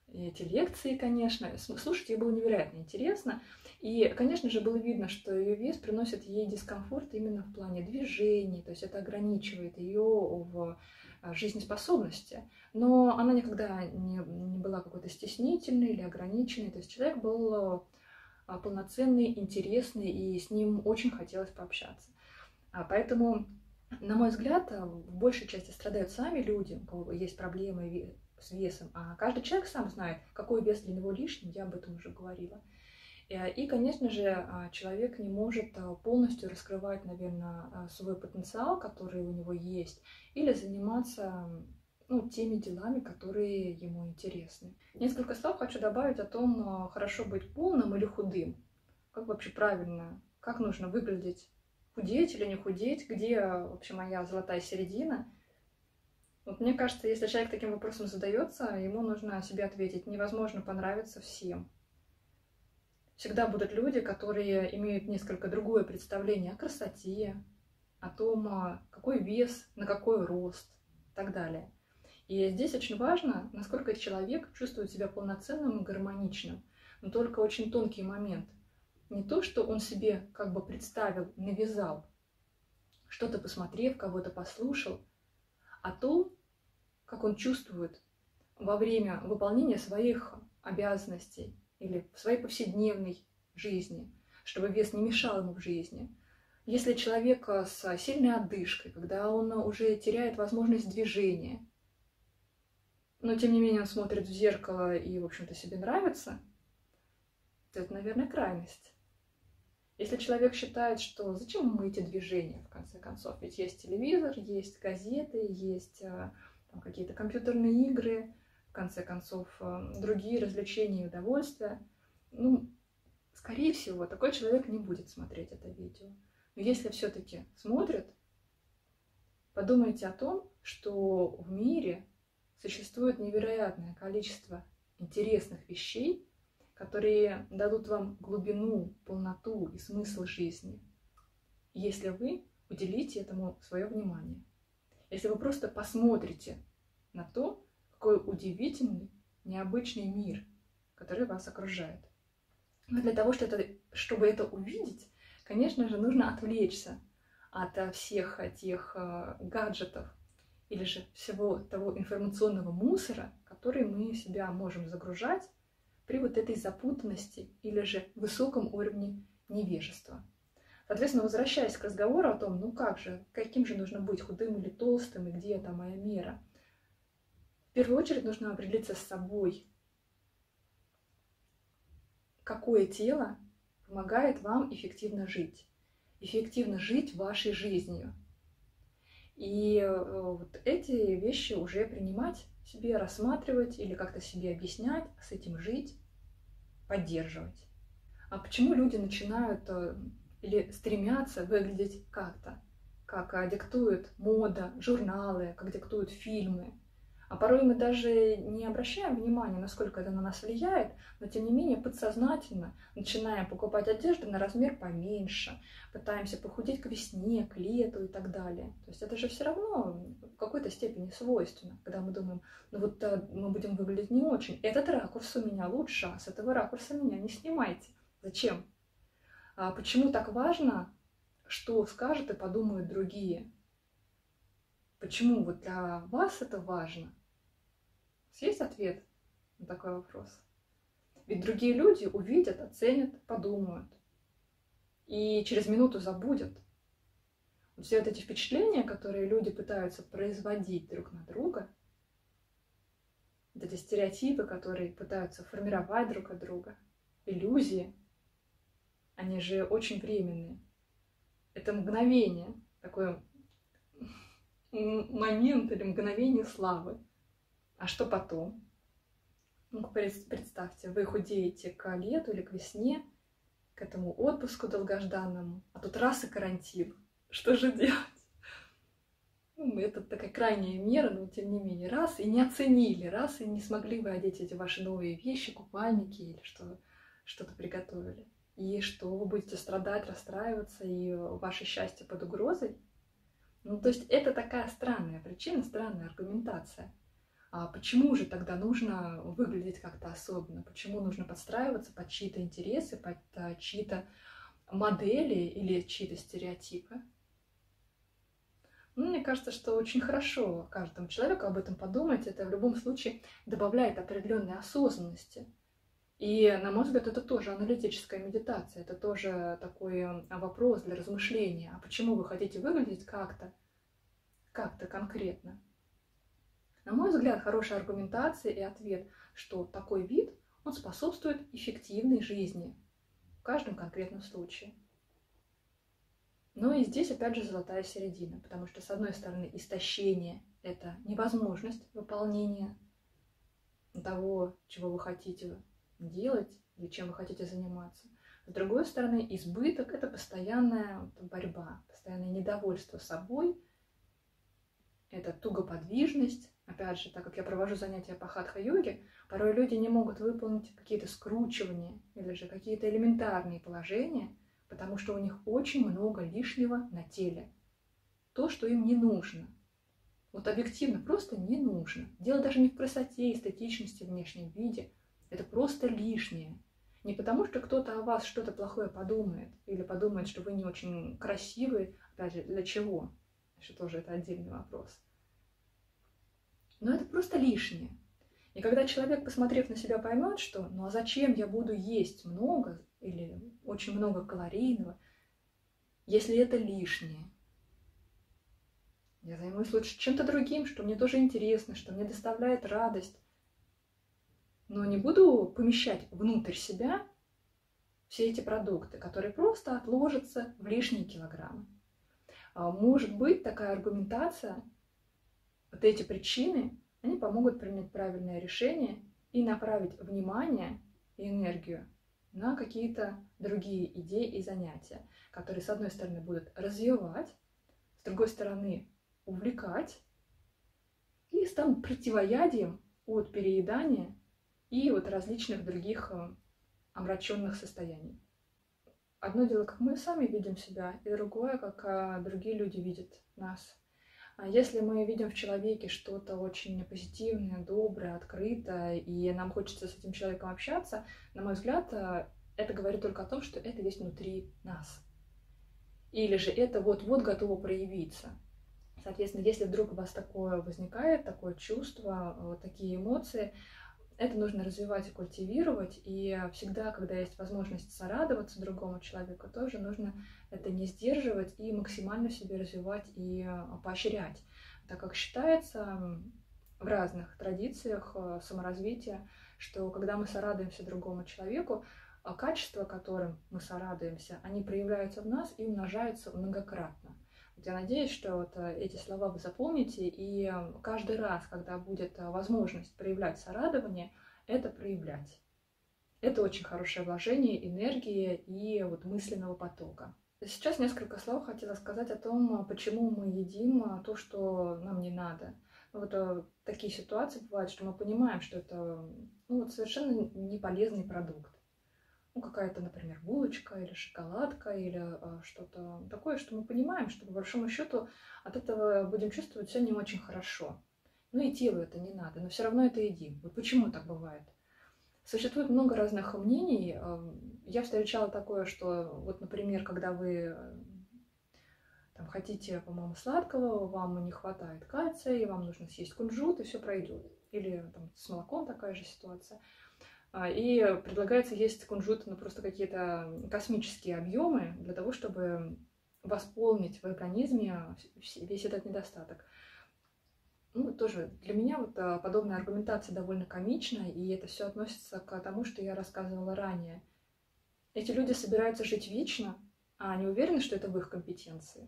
Speaker 1: и эти лекции, конечно. Слушать ей было невероятно интересно. И, конечно же, было видно, что ее вес приносит ей дискомфорт именно в плане движений, то есть это ограничивает ее в жизнеспособности. Но она никогда не была какой-то стеснительной или ограниченной. То есть человек был полноценный, интересный, и с ним очень хотелось пообщаться. Поэтому, на мой взгляд, в большей части страдают сами люди, у кого есть проблемы с весом, а каждый человек сам знает, какой вес для него лишний, я об этом уже говорила. И, конечно же, человек не может полностью раскрывать, наверное, свой потенциал, который у него есть, или заниматься теми делами, которые ему интересны. Несколько слов хочу добавить о том, хорошо быть полным или худым. Как вообще правильно, как нужно выглядеть, худеть или не худеть, где вообще моя золотая середина. Вот мне кажется, если человек таким вопросом задается, ему нужно себе ответить: невозможно понравиться всем. Всегда будут люди, которые имеют несколько другое представление о красоте, о том, какой вес, на какой рост и так далее. И здесь очень важно, насколько человек чувствует себя полноценным и гармоничным. Но только очень тонкий момент. Не то, что он себе как бы представил, навязал, что-то посмотрев, кого-то послушал, а то, как он чувствует во время выполнения своих обязанностей или в своей повседневной жизни, чтобы вес не мешал ему в жизни. Если человек с сильной одышкой, когда он уже теряет возможность движения, но тем не менее он смотрит в зеркало и, в общем-то, себе нравится, то это, наверное, крайность. Если человек считает, что зачем ему эти движения, в конце концов, ведь есть телевизор, есть газеты, есть какие-то компьютерные игры, в конце концов, другие развлечения и удовольствия, скорее всего, такой человек не будет смотреть это видео. Но если все-таки смотрит, подумайте о том, что в мире существует невероятное количество интересных вещей, которые дадут вам глубину, полноту и смысл жизни, если вы уделите этому свое внимание. Если вы просто посмотрите на то, какой удивительный, необычный мир, который вас окружает. Но для того, чтобы это увидеть, конечно же, нужно отвлечься от всех тех гаджетов или же всего того информационного мусора, который мы себя можем загружать при вот этой запутанности или же высоком уровне невежества. Соответственно, возвращаясь к разговору о том, каким же нужно быть, худым или толстым, и где это моя мера, в первую очередь нужно определиться с собой, какое тело помогает вам эффективно жить вашей жизнью. И вот эти вещи уже принимать себе, рассматривать или как-то себе объяснять, с этим жить, поддерживать. А почему люди начинают или стремятся выглядеть как-то, как диктует мода, журналы, как диктуют фильмы? А порой мы даже не обращаем внимания, насколько это на нас влияет, но тем не менее подсознательно начинаем покупать одежду на размер поменьше, пытаемся похудеть к весне, к лету и так далее. То есть это же все равно в какой-то степени свойственно, когда мы думаем, мы будем выглядеть не очень. Этот ракурс у меня лучше, а с этого ракурса меня не снимайте. Зачем? А почему так важно, что скажут и подумают другие? Почему вот для вас это важно? Есть ответ на такой вопрос? Ведь другие люди увидят, оценят, подумают. И через минуту забудут. Вот все вот эти впечатления, которые люди пытаются производить друг на друга, вот эти стереотипы, которые пытаются формировать друг от друга, иллюзии, они же очень временные. Это мгновение, такой момент или мгновение славы. А что потом? Представьте, вы худеете к лету или к весне, к этому отпуску долгожданному, а тут раз и карантин. Что же делать? Это такая крайняя мера, но тем не менее, раз и не оценили, раз и не смогли вы одеть эти ваши новые вещи, купальники или что-то приготовили. И что, вы будете страдать, расстраиваться, и ваше счастье под угрозой? То есть это такая странная причина, странная аргументация. А почему же тогда нужно выглядеть как-то особенно? Почему нужно подстраиваться под чьи-то интересы, под чьи-то модели или чьи-то стереотипы? Ну, мне кажется, что очень хорошо каждому человеку об этом подумать. Это в любом случае добавляет определенной осознанности. И, на мой взгляд, это тоже аналитическая медитация, это тоже такой вопрос для размышления. А почему вы хотите выглядеть как-то конкретно? На мой взгляд, хорошая аргументация и ответ, что такой вид, он способствует эффективной жизни в каждом конкретном случае. Но и здесь, опять же, золотая середина, потому что, с одной стороны, истощение – это невозможность выполнения того, чего вы хотите делать или чем вы хотите заниматься. С другой стороны, избыток – это постоянная борьба, постоянное недовольство собой, это тугоподвижность. Опять же, так как я провожу занятия по хатха-йоге, порой люди не могут выполнить какие-то скручивания или же какие-то элементарные положения, потому что у них очень много лишнего на теле. То, что им не нужно. Вот объективно просто не нужно. Дело даже не в красоте, эстетичности, внешнем виде. Это просто лишнее. Не потому, что кто-то о вас что-то плохое подумает, или подумает, что вы не очень красивые. Опять же, для чего? Что тоже это отдельный вопрос. Но это просто лишнее. И когда человек, посмотрев на себя, поймет, что ну а зачем я буду есть много или очень много калорийного, если это лишнее? Я займусь лучше чем-то другим, что мне тоже интересно, что мне доставляет радость. Но не буду помещать внутрь себя все эти продукты, которые просто отложатся в лишние килограммы. Может быть, такая аргументация, вот эти причины, они помогут принять правильное решение и направить внимание и энергию на какие-то другие идеи и занятия, которые, с одной стороны, будут развивать, с другой стороны, увлекать и станут противоядием от переедания и от различных других омраченных состояний. Одно дело, как мы сами видим себя, и другое, как другие люди видят нас. Если мы видим в человеке что-то очень позитивное, доброе, открытое, и нам хочется с этим человеком общаться, на мой взгляд, это говорит только о том, что это есть внутри нас. Или же это вот-вот готово проявиться. Соответственно, если вдруг у вас такое возникает, такое чувство, вот такие эмоции, это нужно развивать и культивировать, и всегда, когда есть возможность сорадоваться другому человеку, тоже нужно это не сдерживать и максимально в себе развивать и поощрять, так как считается в разных традициях саморазвития, что когда мы сорадуемся другому человеку, качества, которым мы сорадуемся, они проявляются в нас и умножаются многократно. Я надеюсь, что вот эти слова вы запомните, и каждый раз, когда будет возможность проявлять сорадование, это проявлять. Это очень хорошее вложение энергии и вот мысленного потока. Сейчас несколько слов хотела сказать о том, почему мы едим то, что нам не надо. Вот такие ситуации бывают, что мы понимаем, что это вот совершенно не полезный продукт. Какая-то, например, булочка или шоколадка, или что-то такое, что мы понимаем, что по большому счету от этого будем чувствовать себя не очень хорошо. Ну и телу это не надо, но все равно это едим. Вот почему так бывает? Существует много разных мнений. Я встречала такое, что вот, например, когда вы там, хотите, по-моему, сладкого, вам не хватает кальция, и вам нужно съесть кунжут, и все пройдет. Или там, с молоком такая же ситуация. И предлагается есть кунжут, просто какие-то космические объемы для того, чтобы восполнить в организме весь этот недостаток. Тоже для меня вот подобная аргументация довольно комична, и это все относится к тому, что я рассказывала ранее. Эти люди собираются жить вечно, а они уверены, что это в их компетенции.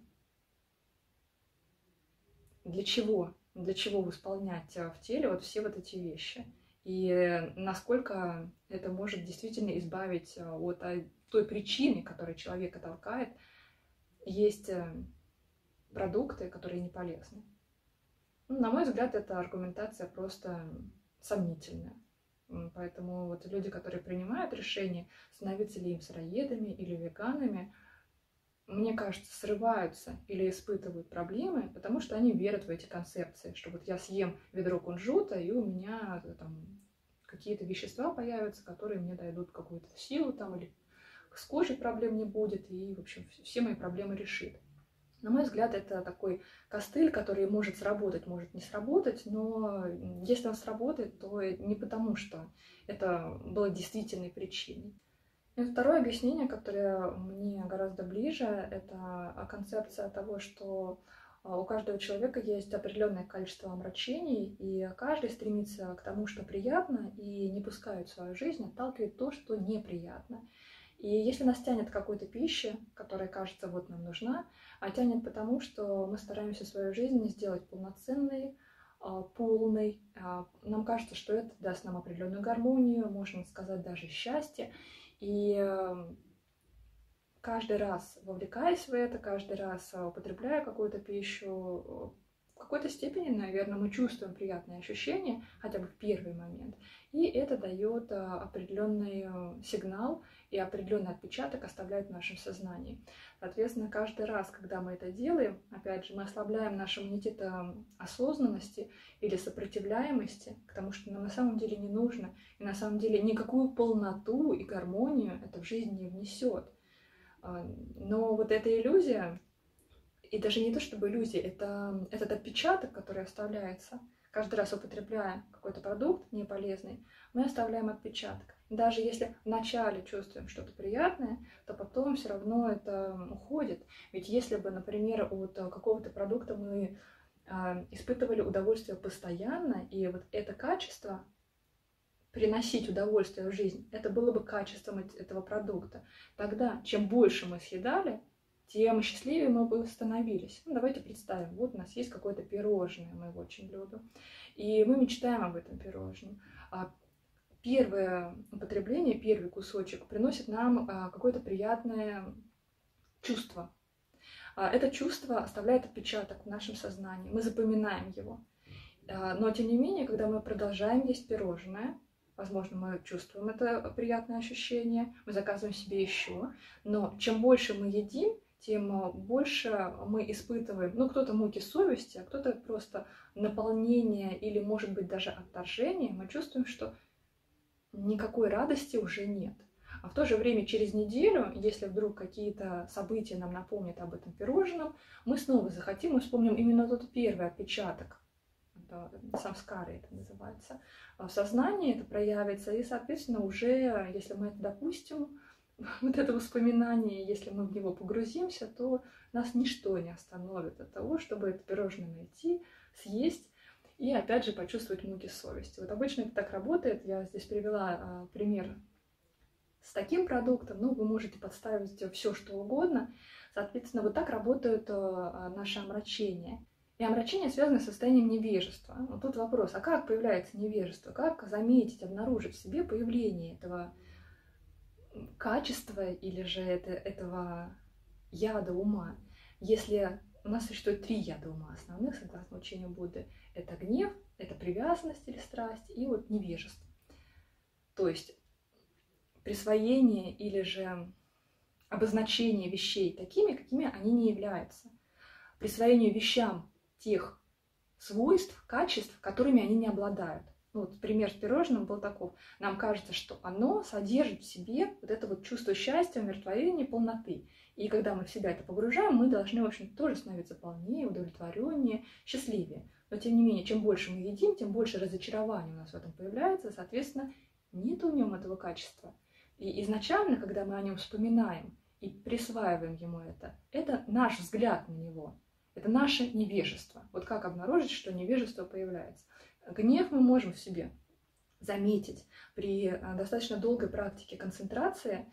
Speaker 1: Для чего? Для чего восполнять в теле вот все вот эти вещи? И насколько это может действительно избавить от той причины, которая человека толкает. Есть продукты, которые не полезны. На мой взгляд, эта аргументация просто сомнительная. Поэтому вот люди, которые принимают решение, становиться ли им сыроедами или веганами, мне кажется, срываются или испытывают проблемы, потому что они верят в эти концепции, что вот я съем ведро кунжута, и у меня там какие-то вещества появятся, которые мне дадут какую-то силу там, или с кожей проблем не будет, и, в общем, все мои проблемы решит. На мой взгляд, это такой костыль, который может сработать, может не сработать, но если он сработает, то не потому, что это было действительной причиной. И второе объяснение, которое мне гораздо ближе, это концепция того, что у каждого человека есть определенное количество омрачений, и каждый стремится к тому, что приятно, и не пускает в свою жизнь, отталкивает то, что неприятно. И если нас тянет к какой-то пище, которая кажется вот нам нужна, а тянет потому, что мы стараемся свою жизнь сделать полноценной, полной. Нам кажется, что это даст нам определенную гармонию, можно сказать, даже счастье. И каждый раз вовлекаясь в это, каждый раз употребляя какую-то пищу, в какой-то степени, наверное, мы чувствуем приятные ощущения, хотя бы в первый момент. И это дает определенный сигнал и определенный отпечаток оставляет в нашем сознании. Соответственно, каждый раз, когда мы это делаем, опять же, мы ослабляем наш иммунитет осознанности или сопротивляемости к тому, что нам на самом деле не нужно. И на самом деле никакую полноту и гармонию это в жизнь не внесет. Но вот эта иллюзия, и даже не то чтобы иллюзия, это этот отпечаток, который оставляется, каждый раз употребляя какой-то продукт неполезный, мы оставляем отпечаток. Даже если вначале чувствуем что-то приятное, то потом все равно это уходит. Ведь если бы, например, от какого-то продукта мы испытывали удовольствие постоянно, и вот это качество, приносить удовольствие в жизнь, это было бы качеством этого продукта. Тогда, чем больше мы съедали, тем счастливее мы бы становились. Ну, давайте представим, вот у нас есть какое-то пирожное, мы его очень любим, и мы мечтаем об этом пирожном. Первое употребление, первый кусочек приносит нам какое-то приятное чувство. Это чувство оставляет отпечаток в нашем сознании, мы запоминаем его. Но, тем не менее, когда мы продолжаем есть пирожное, возможно, мы чувствуем это приятное ощущение, мы заказываем себе еще, но чем больше мы едим, тем больше мы испытываем, ну, кто-то муки совести, а кто-то просто наполнение или, может быть, даже отторжение. Мы чувствуем, что никакой радости уже нет. А в то же время через неделю, если вдруг какие-то события нам напомнят об этом пирожном, мы снова захотим и вспомним именно тот первый отпечаток. Самскары это называется. В сознании это проявится, и, соответственно, уже, если мы это допустим, вот это воспоминание, если мы в него погрузимся, то нас ничто не остановит от того, чтобы это пирожное найти, съесть и, опять же, почувствовать муки совести. Вот обычно это так работает. Я здесь привела пример с таким продуктом, но вы можете подставить все, что угодно. Соответственно, вот так работают наши омрачения. И омрачение связано с состоянием невежества. Но тут вопрос, а как появляется невежество? Как заметить, обнаружить в себе появление этого качества или же этого яда ума? Если у нас существует 3 яда ума основных, согласно учению Будды, это гнев, это привязанность или страсть и вот невежество. То есть присвоение или же обозначение вещей такими, какими они не являются. Присвоение вещам тех свойств, качеств, которыми они не обладают. Ну, вот пример с пирожным был таков. Нам кажется, что оно содержит в себе вот это вот чувство счастья, умиротворения, полноты. И когда мы в себя это погружаем, мы должны, в общем, тоже становиться полнее, удовлетвореннее, счастливее. Но, тем не менее, чем больше мы едим, тем больше разочарования у нас в этом появляется, соответственно, нет в нем этого качества. И изначально, когда мы о нем вспоминаем и присваиваем ему это наш взгляд на него. Это наше невежество. Вот как обнаружить, что невежество появляется? Гнев мы можем в себе заметить при достаточно долгой практике концентрации.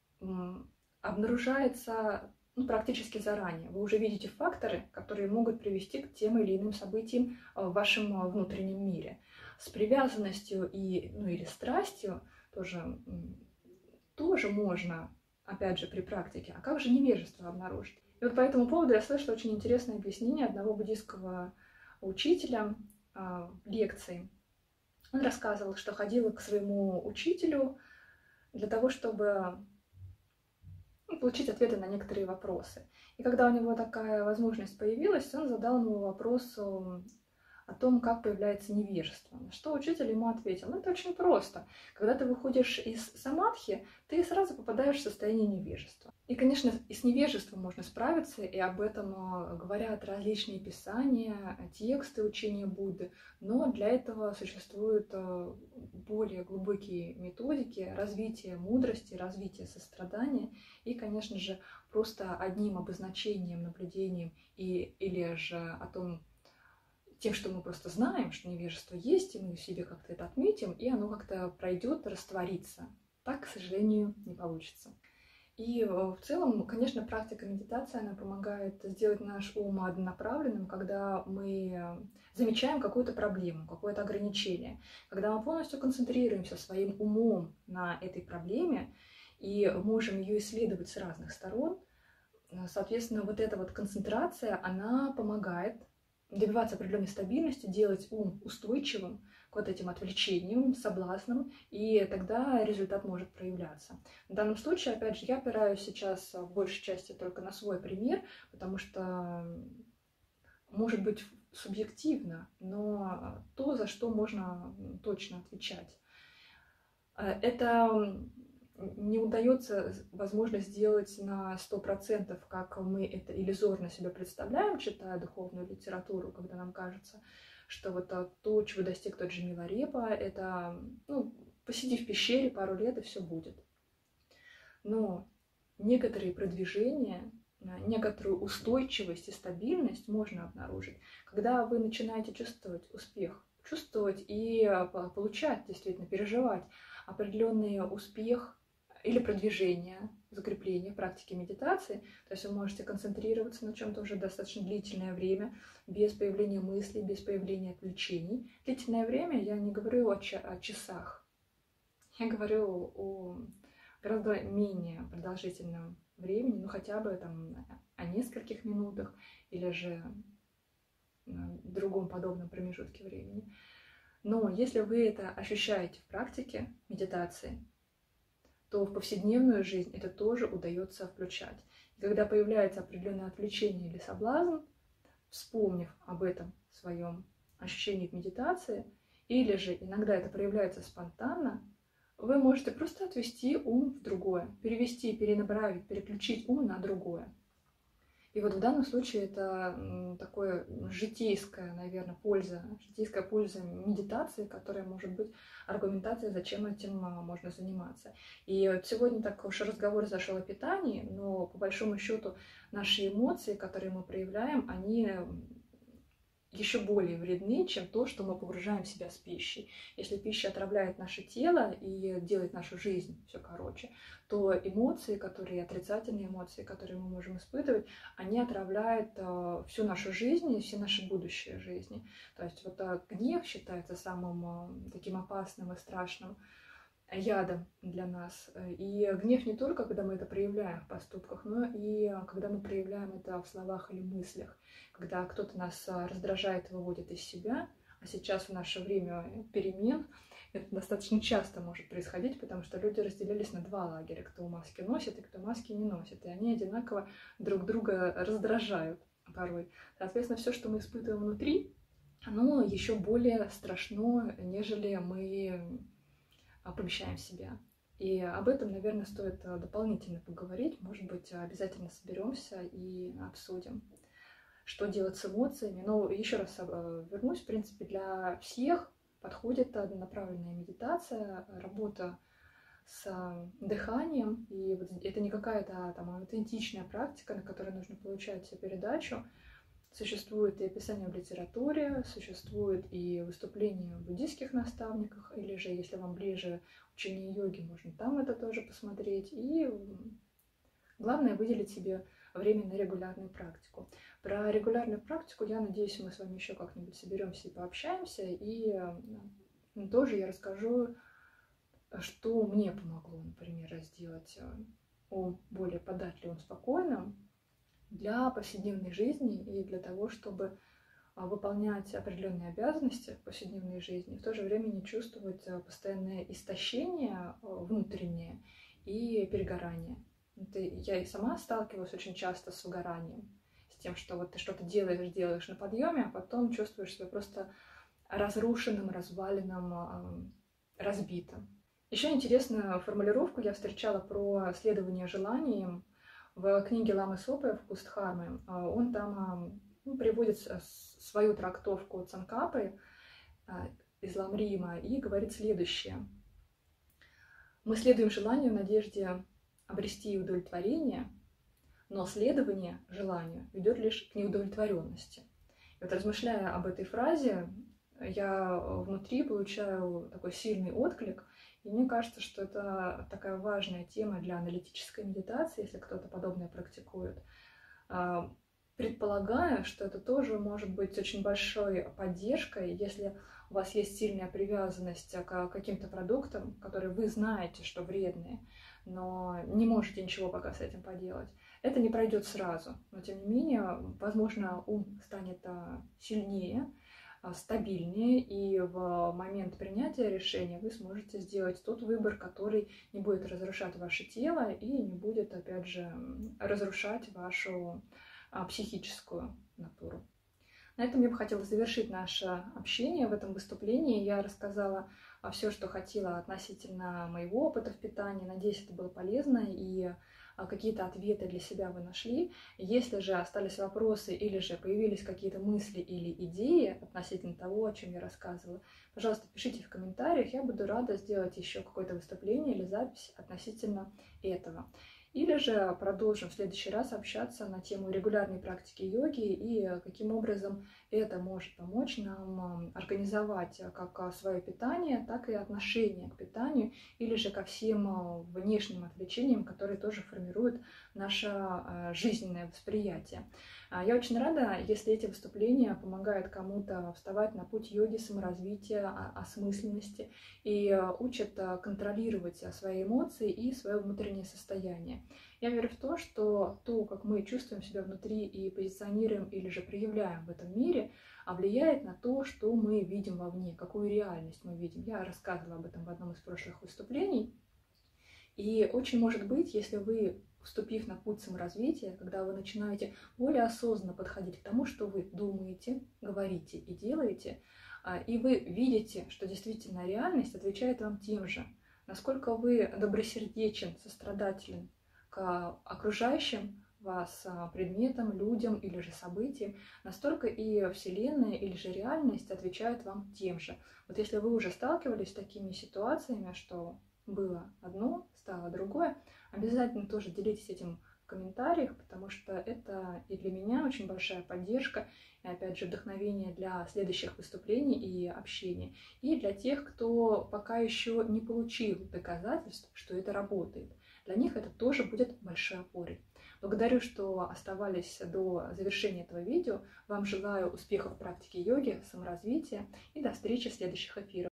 Speaker 1: Обнаружается практически заранее. Вы уже видите факторы, которые могут привести к тем или иным событиям в вашем внутреннем мире. С привязанностью или страстью тоже можно, опять же, при практике. А как же невежество обнаружить? И вот по этому поводу я слышала очень интересное объяснение одного буддийского учителя в лекции. Он рассказывал, что ходил к своему учителю для того, чтобы получить ответы на некоторые вопросы. И когда у него такая возможность появилась, он задал ему вопрос о том, как появляется невежество. На что учитель ему ответил: ну, это очень просто. Когда ты выходишь из самадхи, ты сразу попадаешь в состояние невежества. И, конечно, и с невежеством можно справиться, и об этом говорят различные писания, тексты учения Будды, но для этого существуют более глубокие методики развития мудрости, развития сострадания, и, конечно же, просто одним обозначением, наблюдением или же о том, тем, что мы просто знаем, что невежество есть, и мы себе как-то это отметим, и оно как-то пройдет, растворится. Так, к сожалению, не получится. И в целом, конечно, практика медитации, она помогает сделать наш ум однонаправленным, когда мы замечаем какую-то проблему, какое-то ограничение, когда мы полностью концентрируемся своим умом на этой проблеме и можем ее исследовать с разных сторон. Соответственно, вот эта вот концентрация, она помогает добиваться определенной стабильности, делать ум устойчивым к вот этим отвлечениям, соблазнам, и тогда результат может проявляться. В данном случае, опять же, я опираюсь сейчас в большей части только на свой пример, потому что может быть субъективно, но то, за что можно точно отвечать. Это не удается, возможно, сделать на 100%, как мы это иллюзорно себе представляем, читая духовную литературу, когда нам кажется, что вот то, чего достиг тот же Миларепа, это, посиди в пещере пару лет, и все будет. Но некоторые продвижения, некоторую устойчивость и стабильность можно обнаружить, когда вы начинаете чувствовать успех, чувствовать и получать, действительно, переживать определенный успех или продвижение, закрепление практики медитации. То есть вы можете концентрироваться на чем-то уже достаточно длительное время, без появления мыслей, без появления отвлечений. Длительное время я не говорю о часах, я говорю о гораздо менее продолжительном времени, хотя бы там о нескольких минутах или же другом подобном промежутке времени. Но если вы это ощущаете в практике медитации, то в повседневную жизнь это тоже удается включать. И когда появляется определенное отвлечение или соблазн, вспомнив об этом своем ощущении в медитации, или же иногда это проявляется спонтанно, вы можете просто отвести ум в другое, перевести, перенаправить, переключить ум на другое. И вот в данном случае это такое житейская, наверное, житейская польза медитации, которая может быть аргументацией, зачем этим можно заниматься. И вот сегодня так уж разговор зашел о питании, но по большому счету наши эмоции, которые мы проявляем, они еще более вредны, чем то, что мы погружаем в себя с пищей. Если пища отравляет наше тело и делает нашу жизнь все короче, то эмоции, отрицательные эмоции, которые мы можем испытывать, они отравляют всю нашу жизнь и все наши будущие жизни. То есть вот гнев считается самым таким опасным и страшным ядом для нас. И гнев не только, когда мы это проявляем в поступках, но и когда мы проявляем это в словах или мыслях. Когда кто-то нас раздражает и выводит из себя, а сейчас в наше время перемен это достаточно часто может происходить, потому что люди разделились на два лагеря, кто маски носит и кто маски не носит, и они одинаково друг друга раздражают порой. Соответственно, все, что мы испытываем внутри, оно еще более страшно, нежели мы помещаем в себя. И об этом, наверное, стоит дополнительно поговорить. Может быть, обязательно соберемся и обсудим, что делать с эмоциями. Но еще раз вернусь, в принципе, для всех подходит однонаправленная медитация, работа с дыханием. И вот это не какая-то там аутентичная практика, на которой нужно получать передачу. Существует и описание в литературе, существует и выступления буддийских наставников, или же, если вам ближе учение йоги, можно там это тоже посмотреть. И главное выделить себе время на регулярную практику. Про регулярную практику, я надеюсь, мы с вами еще как-нибудь соберемся и пообщаемся, и тоже я расскажу, что мне помогло, например, сделать ум более податливым, спокойным для повседневной жизни и для того, чтобы выполнять определенные обязанности в повседневной жизни, в то же время не чувствовать постоянное истощение внутреннее и перегорание. Я и сама сталкивалась очень часто с выгоранием, с тем, что вот ты что-то делаешь на подъеме, а потом чувствуешь себя просто разрушенным, разваленным, разбитым. Еще интересную формулировку я встречала про следование желаниям в книге Ламы Сопы «Вкус Дхармы». Он там приводит свою трактовку Цанкапы из Ламрима и говорит следующее. Мы следуем желанию в надежде обрести удовлетворение, но следование желанию ведет лишь к неудовлетворенности. И вот размышляя об этой фразе, я внутри получаю такой сильный отклик, и мне кажется, что это такая важная тема для аналитической медитации, если кто-то подобное практикует. Предполагаю, что это тоже может быть очень большой поддержкой, если у вас есть сильная привязанность к каким-то продуктам, которые вы знаете, что вредные, но не можете ничего пока с этим поделать. Это не пройдет сразу, но тем не менее, возможно, ум станет сильнее, стабильнее, и в момент принятия решения вы сможете сделать тот выбор, который не будет разрушать ваше тело и не будет, опять же, разрушать вашу психическую натуру. На этом я бы хотела завершить наше общение в этом выступлении. Я рассказала все, что хотела относительно моего опыта в питании. Надеюсь, это было полезно и какие-то ответы для себя вы нашли. Если же остались вопросы или же появились какие-то мысли или идеи относительно того, о чем я рассказывала, пожалуйста, пишите в комментариях. Я буду рада сделать еще какое-то выступление или запись относительно этого. Или же продолжим в следующий раз общаться на тему регулярной практики йоги и каким образом это может помочь нам организовать как свое питание, так и отношение к питанию, или же ко всем внешним отвлечениям, которые тоже формируют наше жизненное восприятие. Я очень рада, если эти выступления помогают кому-то вставать на путь йоги, саморазвития, осмысленности и учат контролировать свои эмоции и свое внутреннее состояние. Я верю в то, что то, как мы чувствуем себя внутри и позиционируем или же проявляем в этом мире, влияет на то, что мы видим вовне, какую реальность мы видим. Я рассказывала об этом в одном из прошлых выступлений. И очень может быть, если вы, вступив на путь саморазвития, когда вы начинаете более осознанно подходить к тому, что вы думаете, говорите и делаете, и вы видите, что действительно реальность отвечает вам тем же, насколько вы добросердечен, сострадателен к окружающим вас предметам, людям или же событиям, настолько и Вселенная или же реальность отвечают вам тем же. Вот если вы уже сталкивались с такими ситуациями, что было одно, стало другое, обязательно тоже делитесь этим в комментариях, потому что это и для меня очень большая поддержка, и опять же вдохновение для следующих выступлений и общения, и для тех, кто пока еще не получил доказательств, что это работает. Для них это тоже будет большой опорой. Благодарю, что оставались до завершения этого видео. Вам желаю успехов в практике йоги, саморазвития и до встречи в следующих эфирах.